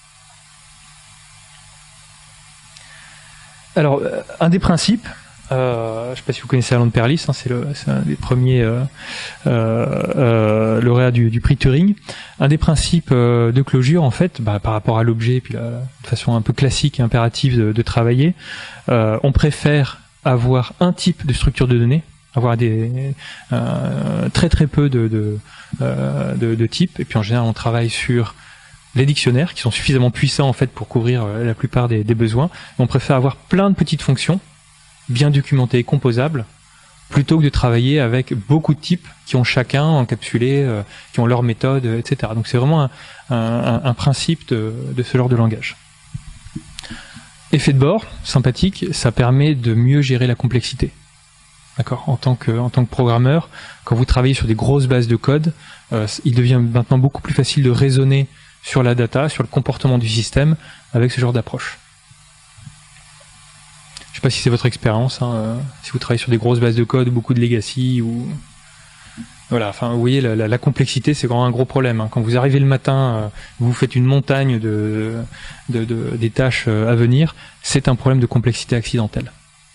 Alors, un des principes, je ne sais pas si vous connaissez Alan Perlis, c'est un des premiers lauréats du prix Turing. Un des principes de Clojure, en fait, par rapport à l'objet, puis de façon un peu classique et impérative de travailler, on préfère avoir un type de structure de données, avoir très très peu de types, et puis en général on travaille sur les dictionnaires qui sont suffisamment puissants en fait pour couvrir la plupart des besoins. On préfère avoir plein de petites fonctions bien documentées et composables plutôt que de travailler avec beaucoup de types qui ont chacun encapsulé, qui ont leur méthode, etc. Donc c'est vraiment un principe de ce genre de langage. Effet de bord, sympathique, ça permet de mieux gérer la complexité. D'accord. En tant que programmeur, quand vous travaillez sur des grosses bases de code, il devient maintenant beaucoup plus facile de raisonner sur la data, sur le comportement du système, avec ce genre d'approche. Je ne sais pas si c'est votre expérience, si vous travaillez sur des grosses bases de code, beaucoup de legacy, ou voilà. Enfin, vous voyez, la complexité, c'est vraiment un gros problème. Quand vous arrivez le matin, vous faites une montagne des tâches à venir, c'est un problème de complexité accidentelle.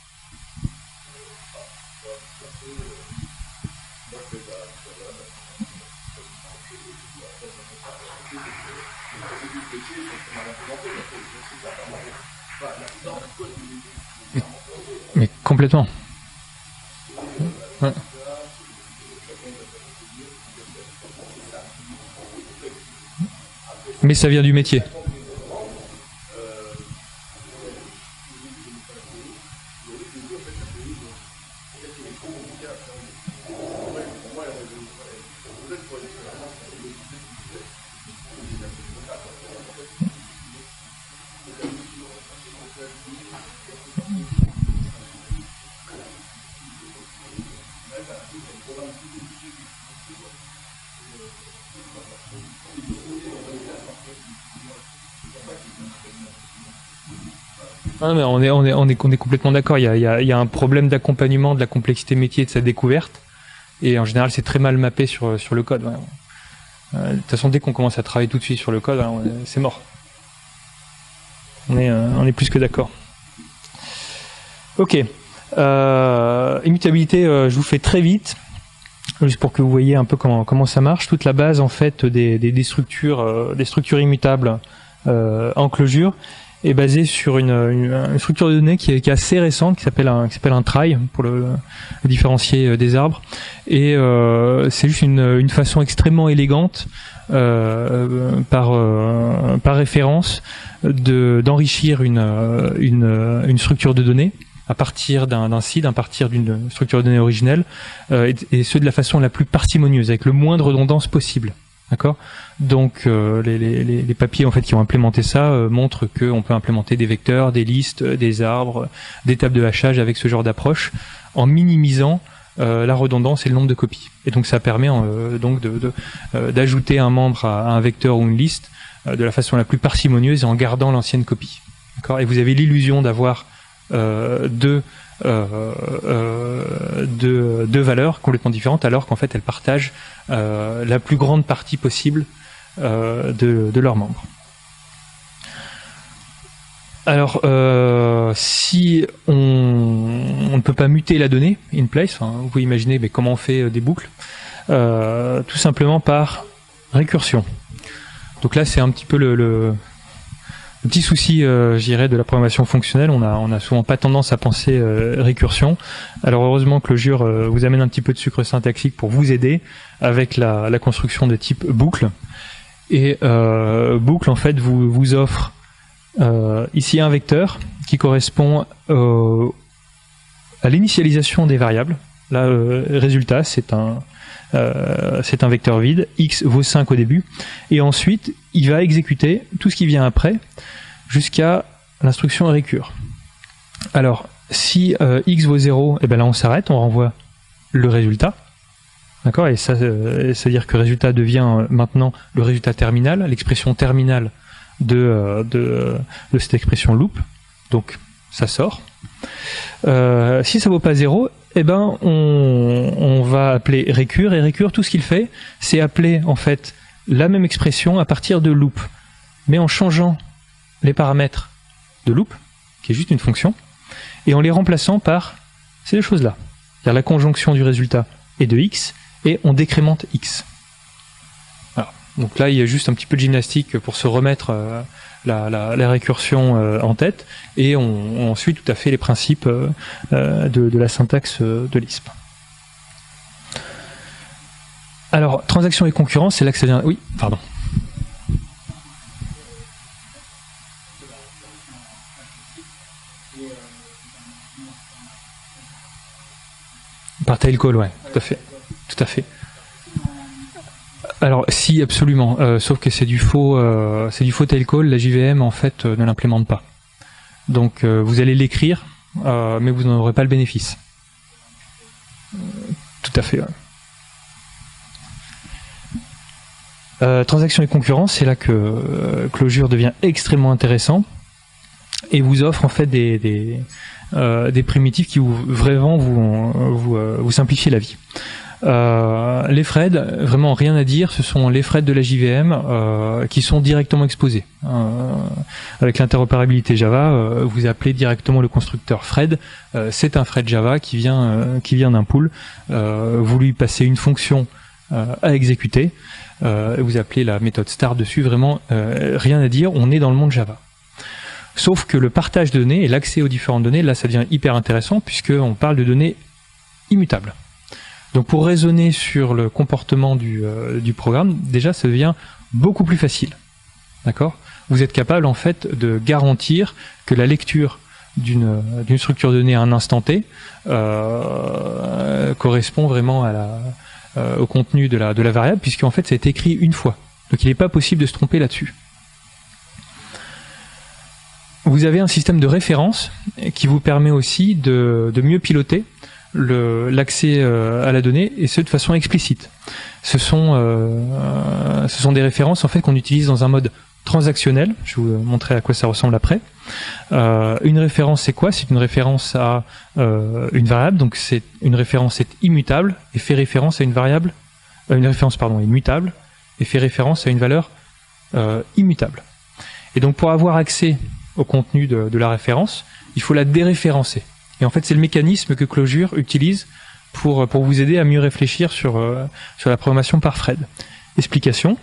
Mais complètement. Ouais. Mais ça vient du métier. Ah, mais on est complètement d'accord. Il y a un problème d'accompagnement de la complexité métier et de sa découverte. Et en général, c'est très mal mappé sur le code. Ouais. De toute façon, dès qu'on commence à travailler tout de suite sur le code, c'est mort. On est plus que d'accord. Ok. Immutabilité, je vous fais très vite, juste pour que vous voyez un peu comment ça marche. Toute la base en fait des structures immutables en Clojure est basée sur une structure de données qui est assez récente, qui s'appelle un trie pour le différencier des arbres. Et c'est juste une façon extrêmement élégante par référence d'enrichir une structure de données à partir d'un seed, à partir d'une structure de données originelle, et ce de la façon la plus parcimonieuse, avec le moins de redondance possible. D'accord. Donc les papiers en fait qui ont implémenté ça montrent qu'on peut implémenter des vecteurs, des listes, des arbres, des tables de hachage avec ce genre d'approche en minimisant la redondance et le nombre de copies. Et donc ça permet donc d'ajouter un membre à un vecteur ou une liste de la façon la plus parcimonieuse et en gardant l'ancienne copie. D'accord. Et vous avez l'illusion d'avoir deux valeurs complètement différentes, alors qu'en fait elles partagent la plus grande partie possible de leurs membres. Alors, si on ne peut pas muter la donnée in place, vous pouvez imaginer comment on fait des boucles, tout simplement par récursion. Donc là, c'est un petit peu le petit souci, je dirais, de la programmation fonctionnelle. On a souvent pas tendance à penser récursion. Alors heureusement que Clojure vous amène un petit peu de sucre syntaxique pour vous aider avec la construction de type boucle. Et boucle, en fait, vous offre ici un vecteur qui correspond à l'initialisation des variables. Là, résultat, c'est un vecteur vide, x vaut 5 au début, et ensuite il va exécuter tout ce qui vient après jusqu'à l'instruction récure. Alors si x vaut 0, et ben là on s'arrête, on renvoie le résultat, d'accord, et ça c'est-à-dire que le résultat devient maintenant le résultat terminal, l'expression terminale de cette expression loop, donc ça sort. Si ça vaut pas 0, eh ben on va appeler récure, et récure, tout ce qu'il fait, c'est appeler en fait la même expression à partir de loop, mais en changeant les paramètres de loop, qui est juste une fonction, et en les remplaçant par ces deux choses-là, c'est-à-dire la conjonction du résultat et de x, et on décrémente x. Alors, donc là, il y a juste un petit peu de gymnastique pour se remettre la récursion en tête, et on suit tout à fait les principes de la syntaxe de Lisp. Alors, transaction et concurrence, c'est là que ça vient... Oui, pardon. Par tail call, ouais, tout à fait. Tout à fait. Alors si, absolument, sauf que c'est du faux tail call. La JVM en fait ne l'implémente pas. Donc vous allez l'écrire, mais vous n'en aurez pas le bénéfice. Tout à fait. Ouais. Transaction et concurrence, c'est là que Clojure devient extrêmement intéressant et vous offre en fait des primitifs qui vraiment vous simplifient la vie. Les threads, vraiment rien à dire, ce sont les threads de la JVM qui sont directement exposés. Avec l'interopérabilité Java, vous appelez directement le constructeur thread. C'est un thread Java qui vient d'un pool. Vous lui passez une fonction à exécuter. Vous appelez la méthode start dessus. Vraiment rien à dire. On est dans le monde Java. Sauf que le partage de données et l'accès aux différentes données, là, ça devient hyper intéressant puisqu'on parle de données immutables. Donc pour raisonner sur le comportement du programme, déjà ça devient beaucoup plus facile. D'accord ? Vous êtes capable en fait de garantir que la lecture d'une structure de données à un instant T correspond vraiment au contenu de la variable, puisqu'en fait ça a été écrit une fois. Donc il n'est pas possible de se tromper là-dessus. Vous avez un système de référence qui vous permet aussi de mieux piloter l'accès à la donnée, et ce de façon explicite. Ce sont des références en fait qu'on utilise dans un mode transactionnel. Je vais vous montrer à quoi ça ressemble après. Une référence, c'est quoi? C'est une référence à une variable, donc c'est une référence est immutable et fait référence à une variable. Une référence pardon est mutable et fait référence à une valeur immutable. Et donc pour avoir accès au contenu de la référence, il faut la déréférencer. Et en fait, c'est le mécanisme que Clojure utilise pour vous aider à mieux réfléchir sur la programmation par thread. Explication.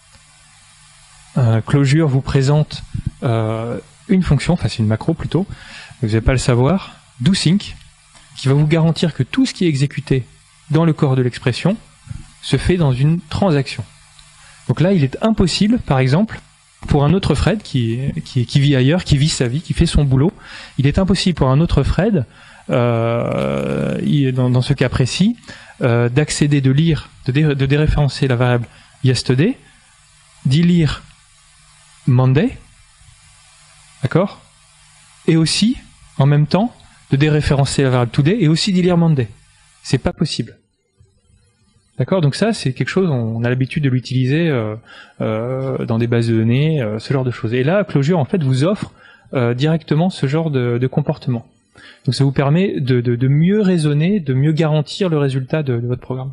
Clojure vous présente une fonction, enfin c'est une macro plutôt, vous n'allez pas le savoir, doSync, qui va vous garantir que tout ce qui est exécuté dans le corps de l'expression se fait dans une transaction. Donc là, il est impossible, par exemple, pour un autre thread qui vit ailleurs, qui vit sa vie, qui fait son boulot, il est impossible pour un autre thread, dans ce cas précis, d'accéder, de lire, de déréférencer la variable yesterday, d'y lire Monday, d'accord, et aussi, en même temps, de déréférencer la variable today et aussi d'y lire Monday. C'est pas possible. D'accord, donc ça c'est quelque chose, on a l'habitude de l'utiliser dans des bases de données, ce genre de choses. Et là, Clojure en fait vous offre directement ce genre de comportement. Donc ça vous permet de mieux raisonner, de mieux garantir le résultat de votre programme.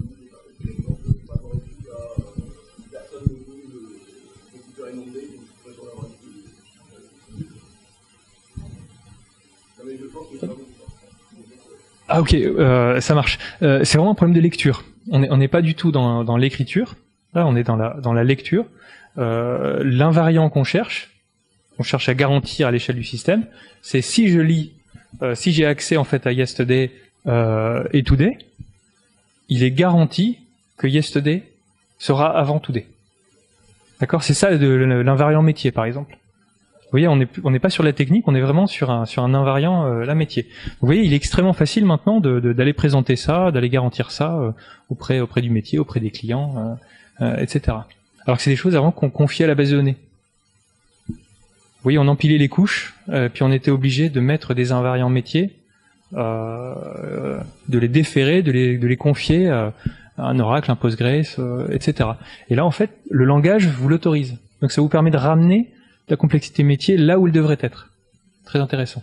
Ah ok, ça marche. C'est vraiment un problème de lecture. On n'est pas du tout dans l'écriture. Là, on est dans la lecture. L'invariant qu'on cherche à garantir à l'échelle du système, c'est si je lis, si j'ai accès en fait à yesterday et today, il est garanti que yesterday sera avant today. D'accord, c'est ça l'invariant métier par exemple. Vous voyez, on n'est pas sur la technique, on est vraiment sur un invariant la métier. Vous voyez, il est extrêmement facile maintenant d'aller présenter ça, d'aller garantir ça auprès du métier, auprès des clients, etc. Alors que c'est des choses avant qu'on confiait à la base de données. Vous voyez, on empilait les couches, puis on était obligé de mettre des invariants métiers, de les déférer, de les confier à un Oracle, un Postgres, etc. Et là, en fait, le langage vous l'autorise. Donc ça vous permet de ramener la complexité métier là où elle devrait être. Très intéressant.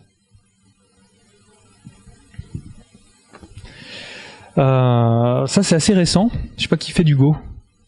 Ça c'est assez récent. Je sais pas qui fait du Go.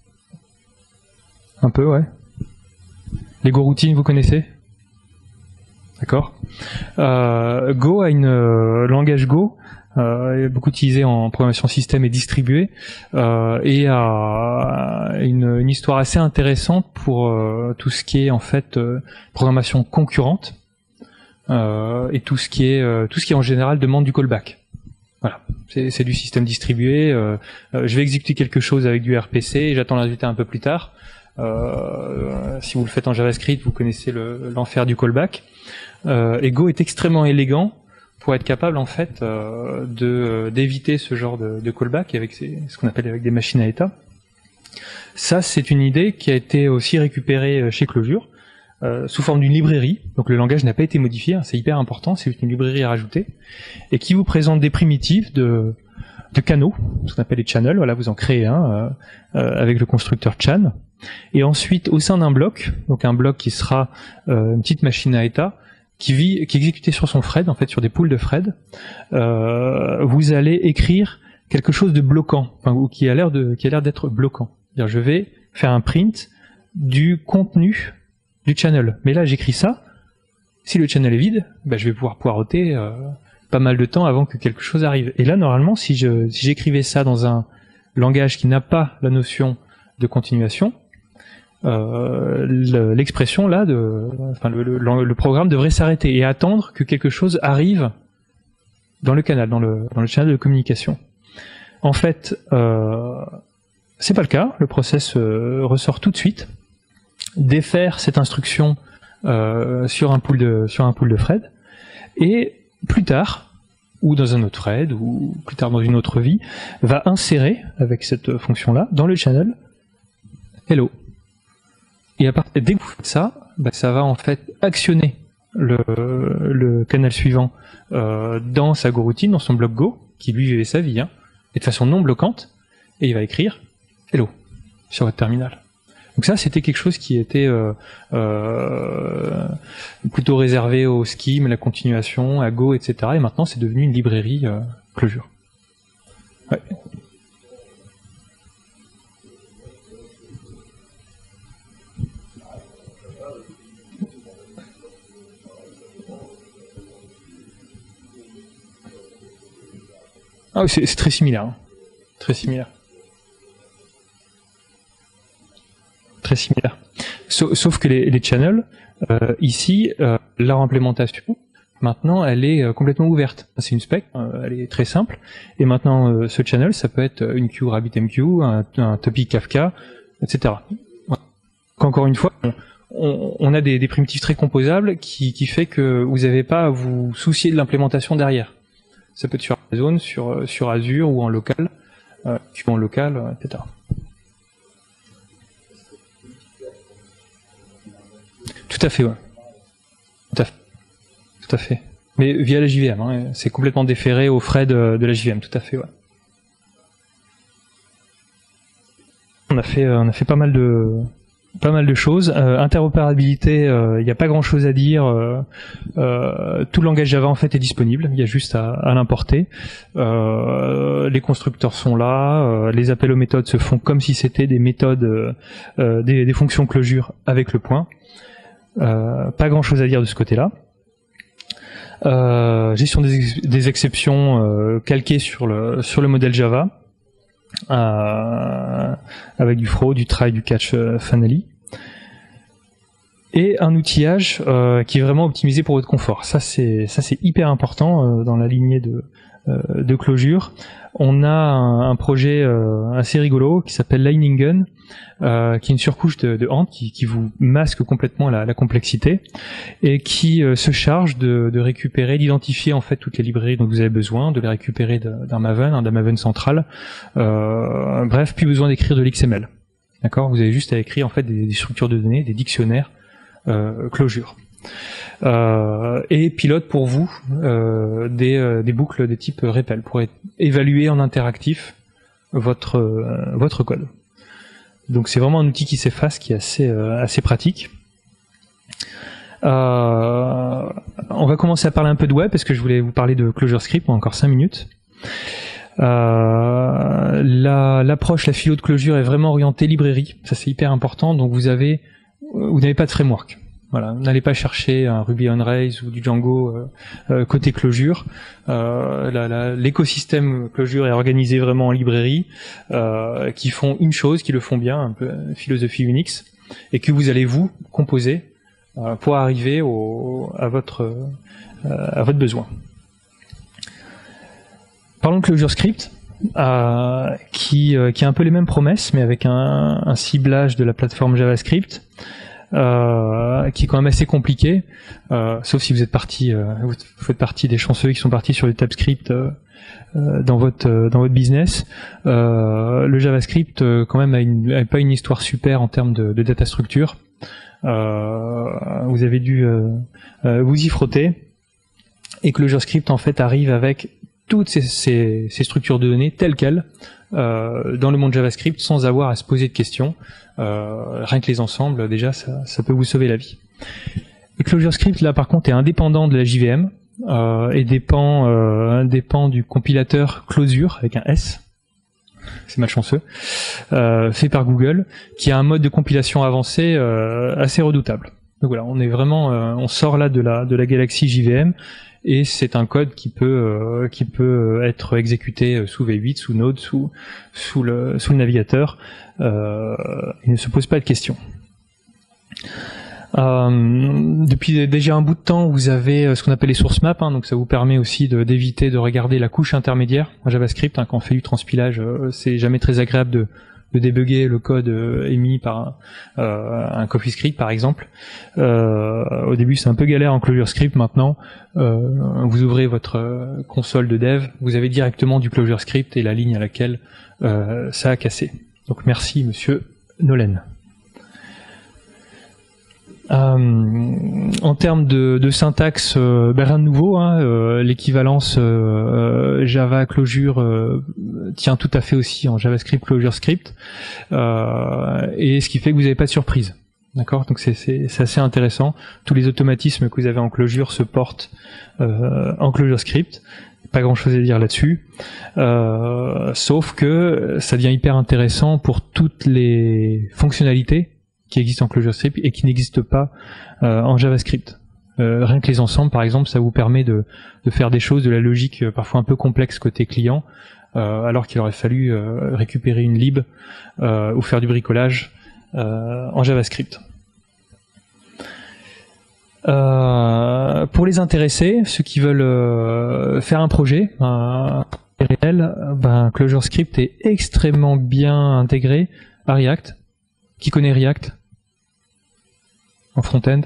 Un peu, ouais. Les Go routines, vous connaissez? D'accord. Go a langage Go est beaucoup utilisé en programmation système et distribué, et a une histoire assez intéressante pour tout ce qui est en fait programmation concurrente, et tout ce qui est en général demande du callback. Voilà, c'est du système distribué. Je vais exécuter quelque chose avec du RPC et j'attends le résultat un peu plus tard. Si vous le faites en JavaScript, vous connaissez l'enfer du callback. Et Go est extrêmement élégant pour être capable en fait d'éviter ce genre de callback avec ce qu'on appelle avec des machines à état. Ça, c'est une idée qui a été aussi récupérée chez Clojure sous forme d'une librairie. Donc le langage n'a pas été modifié, hein, c'est hyper important, c'est une librairie à rajouter, et qui vous présente des primitives de canaux, ce qu'on appelle les channels. Voilà, vous en créez un avec le constructeur chan. Et ensuite, au sein d'un bloc, donc un bloc qui sera une petite machine à état, qui est exécuté sur son thread, en fait sur des pools de thread, vous allez écrire quelque chose de bloquant, ou qui a l'air d'être bloquant. C'est-à-dire, je vais faire un print du contenu du channel. Mais là, j'écris ça. Si le channel est vide, bah, je vais pouvoir poireauter pas mal de temps avant que quelque chose arrive. Et là, normalement, si j'écrivais ça dans un langage qui n'a pas la notion de continuation, l'expression là, le programme devrait s'arrêter et attendre que quelque chose arrive dans le canal, dans le channel de communication. En fait, c'est pas le cas. Le process ressort tout de suite, défaire cette instruction sur un pool de thread, et plus tard, ou dans un autre thread, ou plus tard dans une autre vie, va insérer avec cette fonction-là dans le channel hello. Et dès que vous faites ça, bah, ça va en fait actionner le canal suivant dans sa Go routine, dans son bloc Go, qui lui vivait sa vie, hein, et de façon non bloquante, et il va écrire « Hello » sur votre terminal. Donc ça, c'était quelque chose qui était plutôt réservé au Scheme, la continuation, à Go, etc. Et maintenant, c'est devenu une librairie Clojure. Ouais. Ah oui, c'est très similaire. Hein. Très similaire. Très similaire. Sauf que les channels, ici, leur implémentation, maintenant, elle est complètement ouverte. C'est une spec, elle est très simple. Et maintenant, ce channel, ça peut être une queue RabbitMQ, un topic Kafka, etc. Encore une fois, on a des primitives très composables qui fait que vous n'avez pas à vous soucier de l'implémentation derrière. Ça peut être sur Amazon, sur Azure ou en local, etc. Tout à fait, ouais. Tout à fait. Mais via la JVM, hein, c'est complètement déféré aux frais de la JVM, tout à fait, ouais. On a fait pas mal de choses. Interopérabilité, il n'y a pas grand chose à dire. Tout le langage Java en fait est disponible. Il y a juste à l'importer. Les constructeurs sont là. Les appels aux méthodes se font comme si c'était des méthodes, des fonctions Clojure avec le point. Pas grand chose à dire de ce côté-là. Gestion des exceptions calquées sur le modèle Java. Avec du throw, du try, du catch finally, et un outillage qui est vraiment optimisé pour votre confort. Ça c'est hyper important dans la lignée de Clojure. On a un projet assez rigolo qui s'appelle Lightning Gun, qui est une surcouche de Ant qui vous masque complètement la complexité et qui se charge de récupérer, d'identifier en fait toutes les librairies dont vous avez besoin, de les récupérer d'un Maven central. Bref, plus besoin d'écrire de l'XML. D'accord ? Vous avez juste à écrire en fait des structures de données, des dictionnaires Clojure. Et pilote pour vous des boucles de type REPL pour évaluer en interactif votre code. Donc c'est vraiment un outil qui s'efface, qui est assez pratique. On va commencer à parler un peu de web parce que je voulais vous parler de ClojureScript pendant encore 5 minutes. L'approche, la philo de Clojure est vraiment orientée librairie. Ça c'est hyper important. Donc vous n'avez pas de framework. Voilà, n'allez pas chercher un Ruby on Rails ou du Django côté Clojure. L'écosystème Clojure est organisé vraiment en librairie, qui font une chose, qui le font bien, un peu philosophie Unix, et que vous allez vous composer pour arriver à votre besoin. Parlons de ClojureScript, qui a un peu les mêmes promesses, mais avec un ciblage de la plateforme JavaScript. Qui est quand même assez compliqué, sauf si vous faites partie des chanceux qui sont partis sur du TypeScript dans votre business. Le JavaScript quand même a pas une histoire super en termes de data structure. Vous avez dû vous y frotter, et que le JavaScript en fait arrive avec toutes ces structures de données telles quelles dans le monde JavaScript sans avoir à se poser de questions. Rien que les ensembles, déjà, ça peut vous sauver la vie. Et ClojureScript, là, par contre, est indépendant de la JVM et dépend du compilateur Closure, avec un S, c'est malchanceux, fait par Google, qui a un mode de compilation avancé assez redoutable. Donc voilà, on sort là de la galaxie JVM, et c'est un code qui peut être exécuté sous V8, sous Node, sous le navigateur. Il ne se pose pas de questions. Depuis déjà un bout de temps, vous avez ce qu'on appelle les source maps, hein, donc ça vous permet aussi d'éviter de regarder la couche intermédiaire en JavaScript. Hein, quand on fait du transpilage, c'est jamais très agréable de débugger le code émis par un CoffeeScript par exemple. Au début c'est un peu galère en ClojureScript. Maintenant vous ouvrez votre console de dev, vous avez directement du ClojureScript et la ligne à laquelle ça a cassé. Donc merci monsieur Nolen. En termes de syntaxe, rien de nouveau, hein, l'équivalence Java Clojure tient tout à fait aussi en JavaScript Clojure Script, et ce qui fait que vous n'avez pas de surprise. D'accord, donc c'est assez intéressant. Tous les automatismes que vous avez en Clojure se portent en Clojure Script. Pas grand chose à dire là-dessus, sauf que ça devient hyper intéressant pour toutes les fonctionnalités qui existent en Clojure Script et qui n'existent pas en JavaScript. Rien que les ensembles, par exemple, ça vous permet de faire des choses, de la logique parfois un peu complexe côté client, alors qu'il aurait fallu récupérer une lib ou faire du bricolage en JavaScript. Pour les intéressés, ceux qui veulent faire un projet réel, Clojure Script est extrêmement bien intégré à React. Qui connaît React en front-end?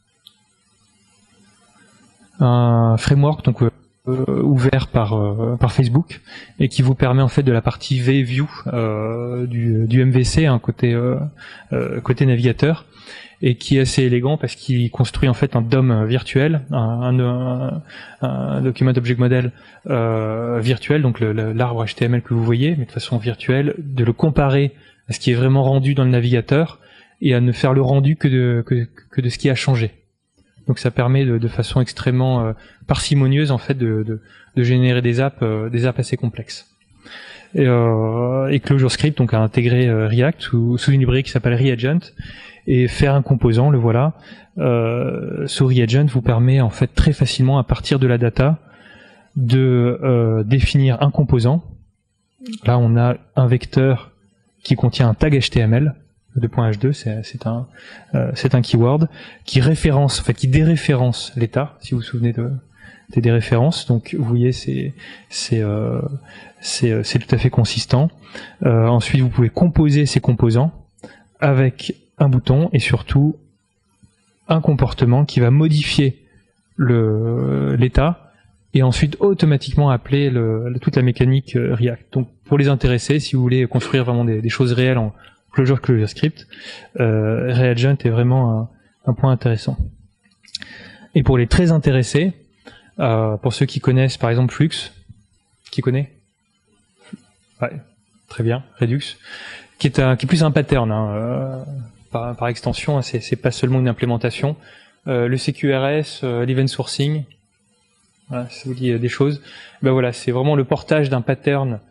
Un framework donc ouvert par Facebook et qui vous permet en fait de la partie view du MVC, côté navigateur, et qui est assez élégant parce qu'il construit en fait un DOM virtuel, un Document Object Model virtuel, donc l'arbre HTML que vous voyez, mais de façon virtuelle, de le comparer à ce qui est vraiment rendu dans le navigateur et à ne faire le rendu que de ce qui a changé. Donc ça permet de façon extrêmement parcimonieuse en fait de générer des apps assez complexes. Et Clojure Script donc a intégré React sous une librairie qui s'appelle Reagent, et faire un composant, le voilà. Ce Reagent vous permet en fait très facilement à partir de la data de définir un composant. Là on a un vecteur qui contient un tag HTML. Le .h2, c'est un keyword qui référence, en fait, qui déréférence l'état, si vous vous souvenez des déréférences. Donc, vous voyez, c'est tout à fait consistant. Ensuite, vous pouvez composer ces composants avec un bouton et surtout un comportement qui va modifier l'état et ensuite automatiquement appeler toute la mécanique React. Donc, pour les intéressés, si vous voulez construire vraiment des choses réelles en Clojure Script, Reagent est vraiment un point intéressant. Et pour les très intéressés, pour ceux qui connaissent par exemple Flux, qui connaît? Ouais, très bien, Redux, qui est plus un pattern, hein, par extension, hein, c'est pas seulement une implémentation. Le CQRS, l'event sourcing, voilà, ça vous dit des choses. Ben voilà, c'est vraiment le portage d'un pattern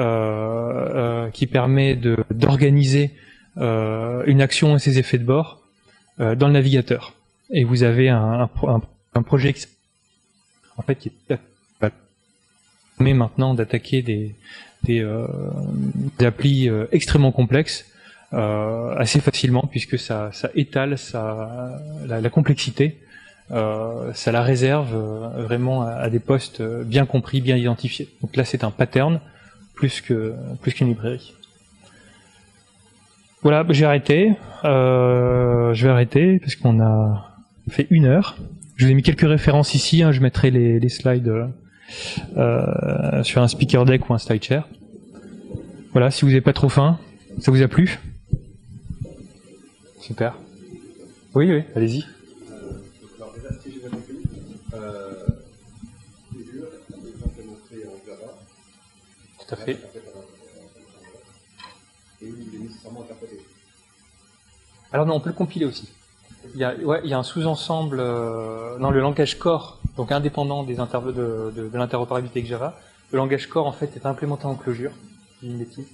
qui permet d'organiser une action et ses effets de bord dans le navigateur. Et vous avez un projet qui permet maintenant d'attaquer des applis extrêmement complexes assez facilement, puisque ça étale la complexité, ça la réserve vraiment à des postes bien compris, bien identifiés. Donc là c'est un pattern plus qu'une librairie. Voilà, j'ai arrêté. Je vais arrêter parce qu'on a fait 1 heure. Je vous ai mis quelques références ici. Hein, je mettrai les slides sur un speaker deck ou un slide share. Voilà, si vous n'avez pas trop faim, ça vous a plu? Super. Oui, allez-y. Alors déjà, si j'ai bien compris, Clojure est implémenté en Java. Tout à fait. Et il est nécessairement interprété. Alors non, on peut le compiler aussi. Il y a un sous-ensemble dans le langage core, donc indépendant de l'interopérabilité avec Java. Le langage core en fait est implémenté en Clojure, c'est une bêtise.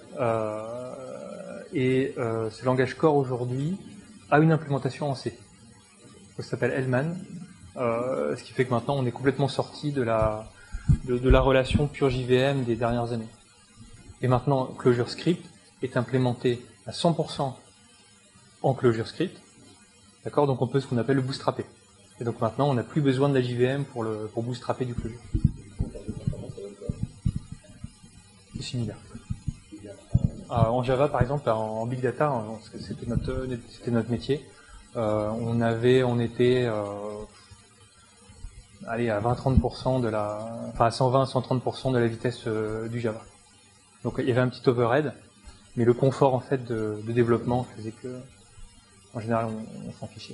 Ce langage core aujourd'hui a une implémentation en C. Ça s'appelle Hellman, ce qui fait que maintenant on est complètement sorti de la relation pure JVM des dernières années. Et maintenant Clojure Script est implémenté à 100% en Clojure Script. D'accord, donc on peut ce qu'on appelle le bootstrapper. Et donc maintenant on n'a plus besoin de la JVM pour bootstrapper du Clojure. C'est similaire. En Java par exemple, en Big Data, c'était notre métier, on était à 20-30% à 120-130% de la vitesse du Java. Donc il y avait un petit overhead, mais le confort en fait de développement faisait que En général, on s'en fichait.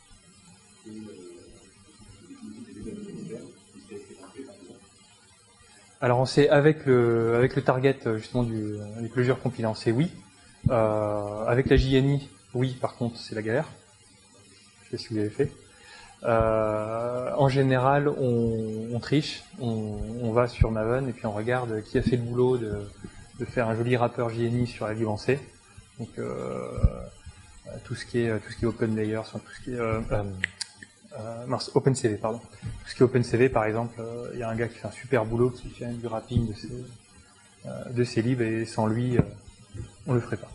Alors on sait avec le target justement du closure compilant, c'est oui. Avec la JNI, oui. Par contre, c'est la galère. Je sais pas si vous l'avez fait. En général, on triche, on va sur Maven et puis on regarde qui a fait le boulot de faire un joli wrapper JNI sur la libre en C. Donc tout ce qui est OpenLayer, tout ce qui est OpenCV, pardon. Tout ce qui est OpenCV, par exemple, il y a un gars qui fait un super boulot qui fait du wrapping de ses libres et sans lui, on le ferait pas.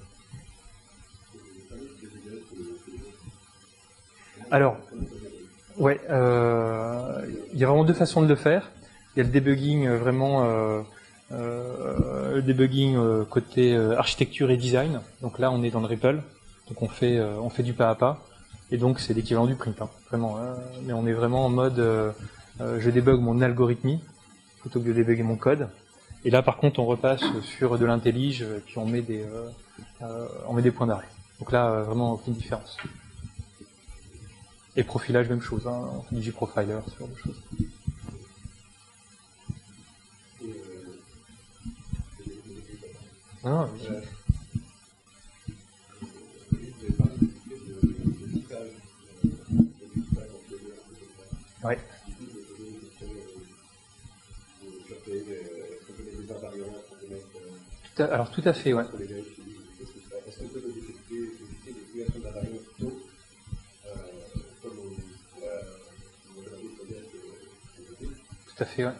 Alors, ouais, il y a vraiment deux façons de le faire. Il y a le debugging le debugging côté architecture et design. Donc là, on est dans le REPL, donc on fait du pas à pas. Et donc c'est l'équivalent du print, hein, vraiment. Mais on est vraiment en mode je débug mon algorithmie plutôt que de débugger mon code. Et là par contre on repasse sur de l'intellige et puis on met des points d'arrêt. Donc là vraiment aucune différence. Et profilage même chose, hein, on fait du Gprofiler, ce genre de choses. Ah, oui. Ouais. Alors tout à fait, ouais. Tout à fait, ouais.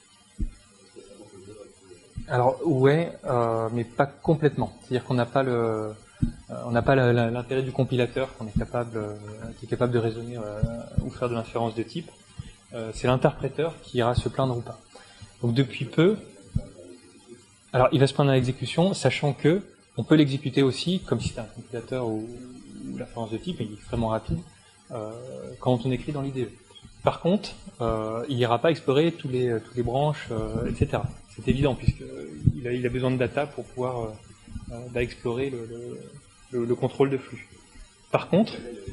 Alors ouais, mais pas complètement. C'est-à-dire qu'on n'a pas l'intérêt du compilateur qui est capable de raisonner ou faire de l'inférence de type. C'est l'interpréteur qui ira se plaindre ou pas. Donc depuis peu, alors il va se plaindre à l'exécution, sachant que on peut l'exécuter aussi, comme si c'était un compilateur ou l'inférence de type, mais il est extrêmement rapide, quand on écrit dans l'IDE. Par contre, il n'ira pas explorer tous les branches, etc. C'est évident, puisqu'il a besoin de data pour pouvoir explorer le contrôle de flux. Par contre,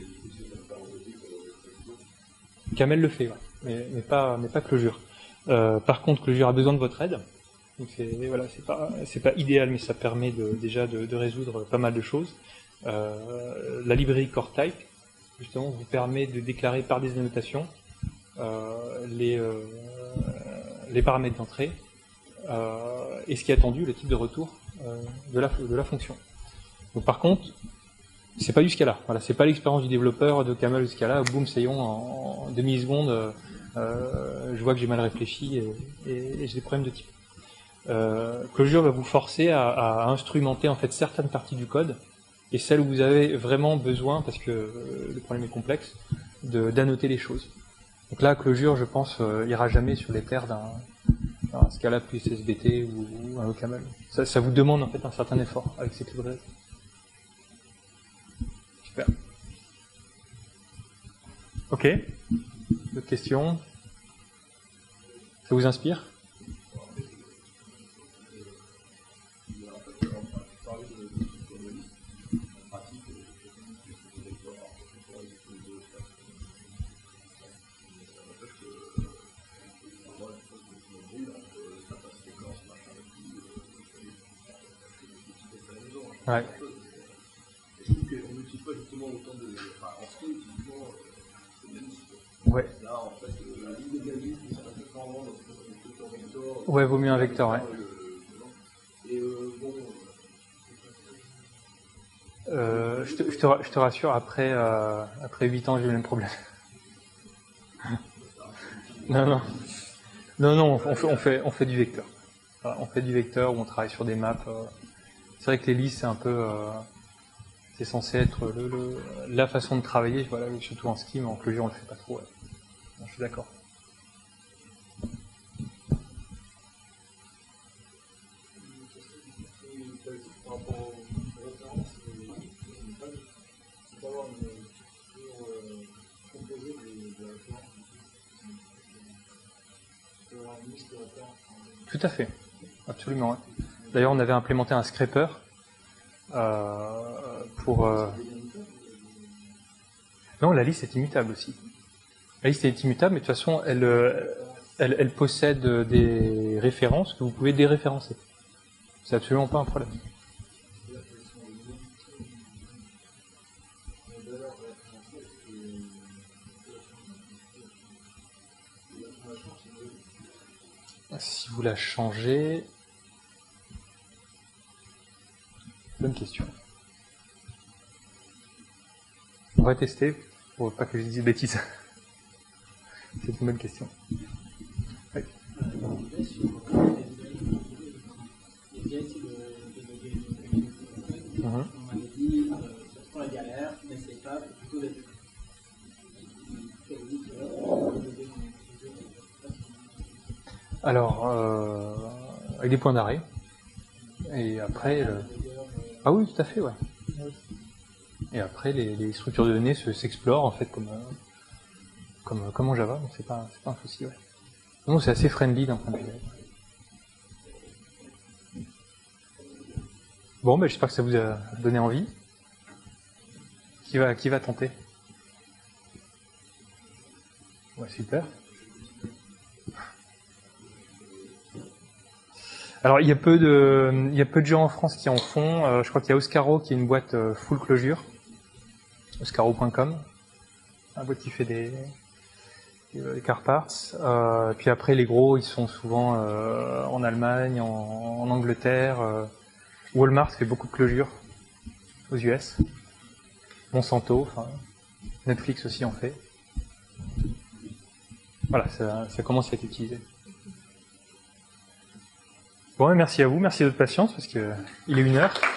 Camel le fait, ouais, mais pas Clojure. Par contre, Clojure a besoin de votre aide. Donc voilà, c'est pas idéal, mais ça permet déjà de résoudre pas mal de choses. La librairie CoreType, justement, vous permet de déclarer par des annotations les paramètres d'entrée et ce qui est attendu, le type de retour de la fonction. Donc par contre, c'est pas du Scala. Voilà, c'est pas l'expérience du développeur de Camel ou Scala. Boum, c'est en demi-seconde, je vois que j'ai mal réfléchi et j'ai des problèmes de type. Clojure va vous forcer à instrumenter en fait certaines parties du code et celles où vous avez vraiment besoin, parce que le problème est complexe, d'annoter les choses. Donc là, Clojure, je pense, ira jamais sur les terres d'un Scala plus SBT ou un OCaml. Ça vous demande en fait un certain effort avec cette librairie. Super. Ok. D'autres questions? Ça vous inspire? Ouais. Je trouve qu'on n'utilise pas justement autant de. Enfin, en ski, typiquement, c'est bien ici. Ouais. Là, en fait, la ligne de galie, c'est un peu format, donc c'est un vecteur. Ouais, vaut mieux un vecteur, ouais. Et bon. Je te rassure, après 8 ans, j'ai eu le même problème. Non, on fait du vecteur. Voilà, on fait du vecteur où on travaille sur des maps. C'est vrai que les listes, c'est un peu, c'est censé être la façon de travailler, voilà, surtout en ski, mais en Clojure, on le fait pas trop. Ouais. Bon, je suis d'accord. Par rapport aux références, c'est d'avoir une composée de références. Une liste de références. Tout à fait, absolument. Ouais. D'ailleurs, on avait implémenté un scraper pour. Non, la liste est immutable aussi. La liste est immutable, mais de toute façon, elle possède des références que vous pouvez déréférencer. C'est absolument pas un problème. Si vous la changez... Bonne question. On va tester, pour pas que je dise des bêtises. C'est une bonne question. Oui. On m'avait dit, c'est trop la galère, n'essaye pas, plutôt d'être. Alors, avec des points d'arrêt. Et après, ah oui, tout à fait, ouais. Et après, les structures de données s'explorent en fait comme en Java, donc c'est pas un souci, ouais. Non, c'est assez friendly d'un point de vue. Bon, ben, j'espère que ça vous a donné envie. Qui va tenter? Ouais, super. Alors, il y a peu de gens en France qui en font. Je crois qu'il y a Oscaro qui est une boîte full closure. Oscaro.com. Un boîte qui fait des car parts. Puis après, les gros, ils sont souvent en Allemagne, en Angleterre. Walmart fait beaucoup de closure aux US. Monsanto, enfin, Netflix aussi en fait. Voilà, ça commence à être utilisé. Bon, merci à vous, merci de votre patience, parce que il est 1h.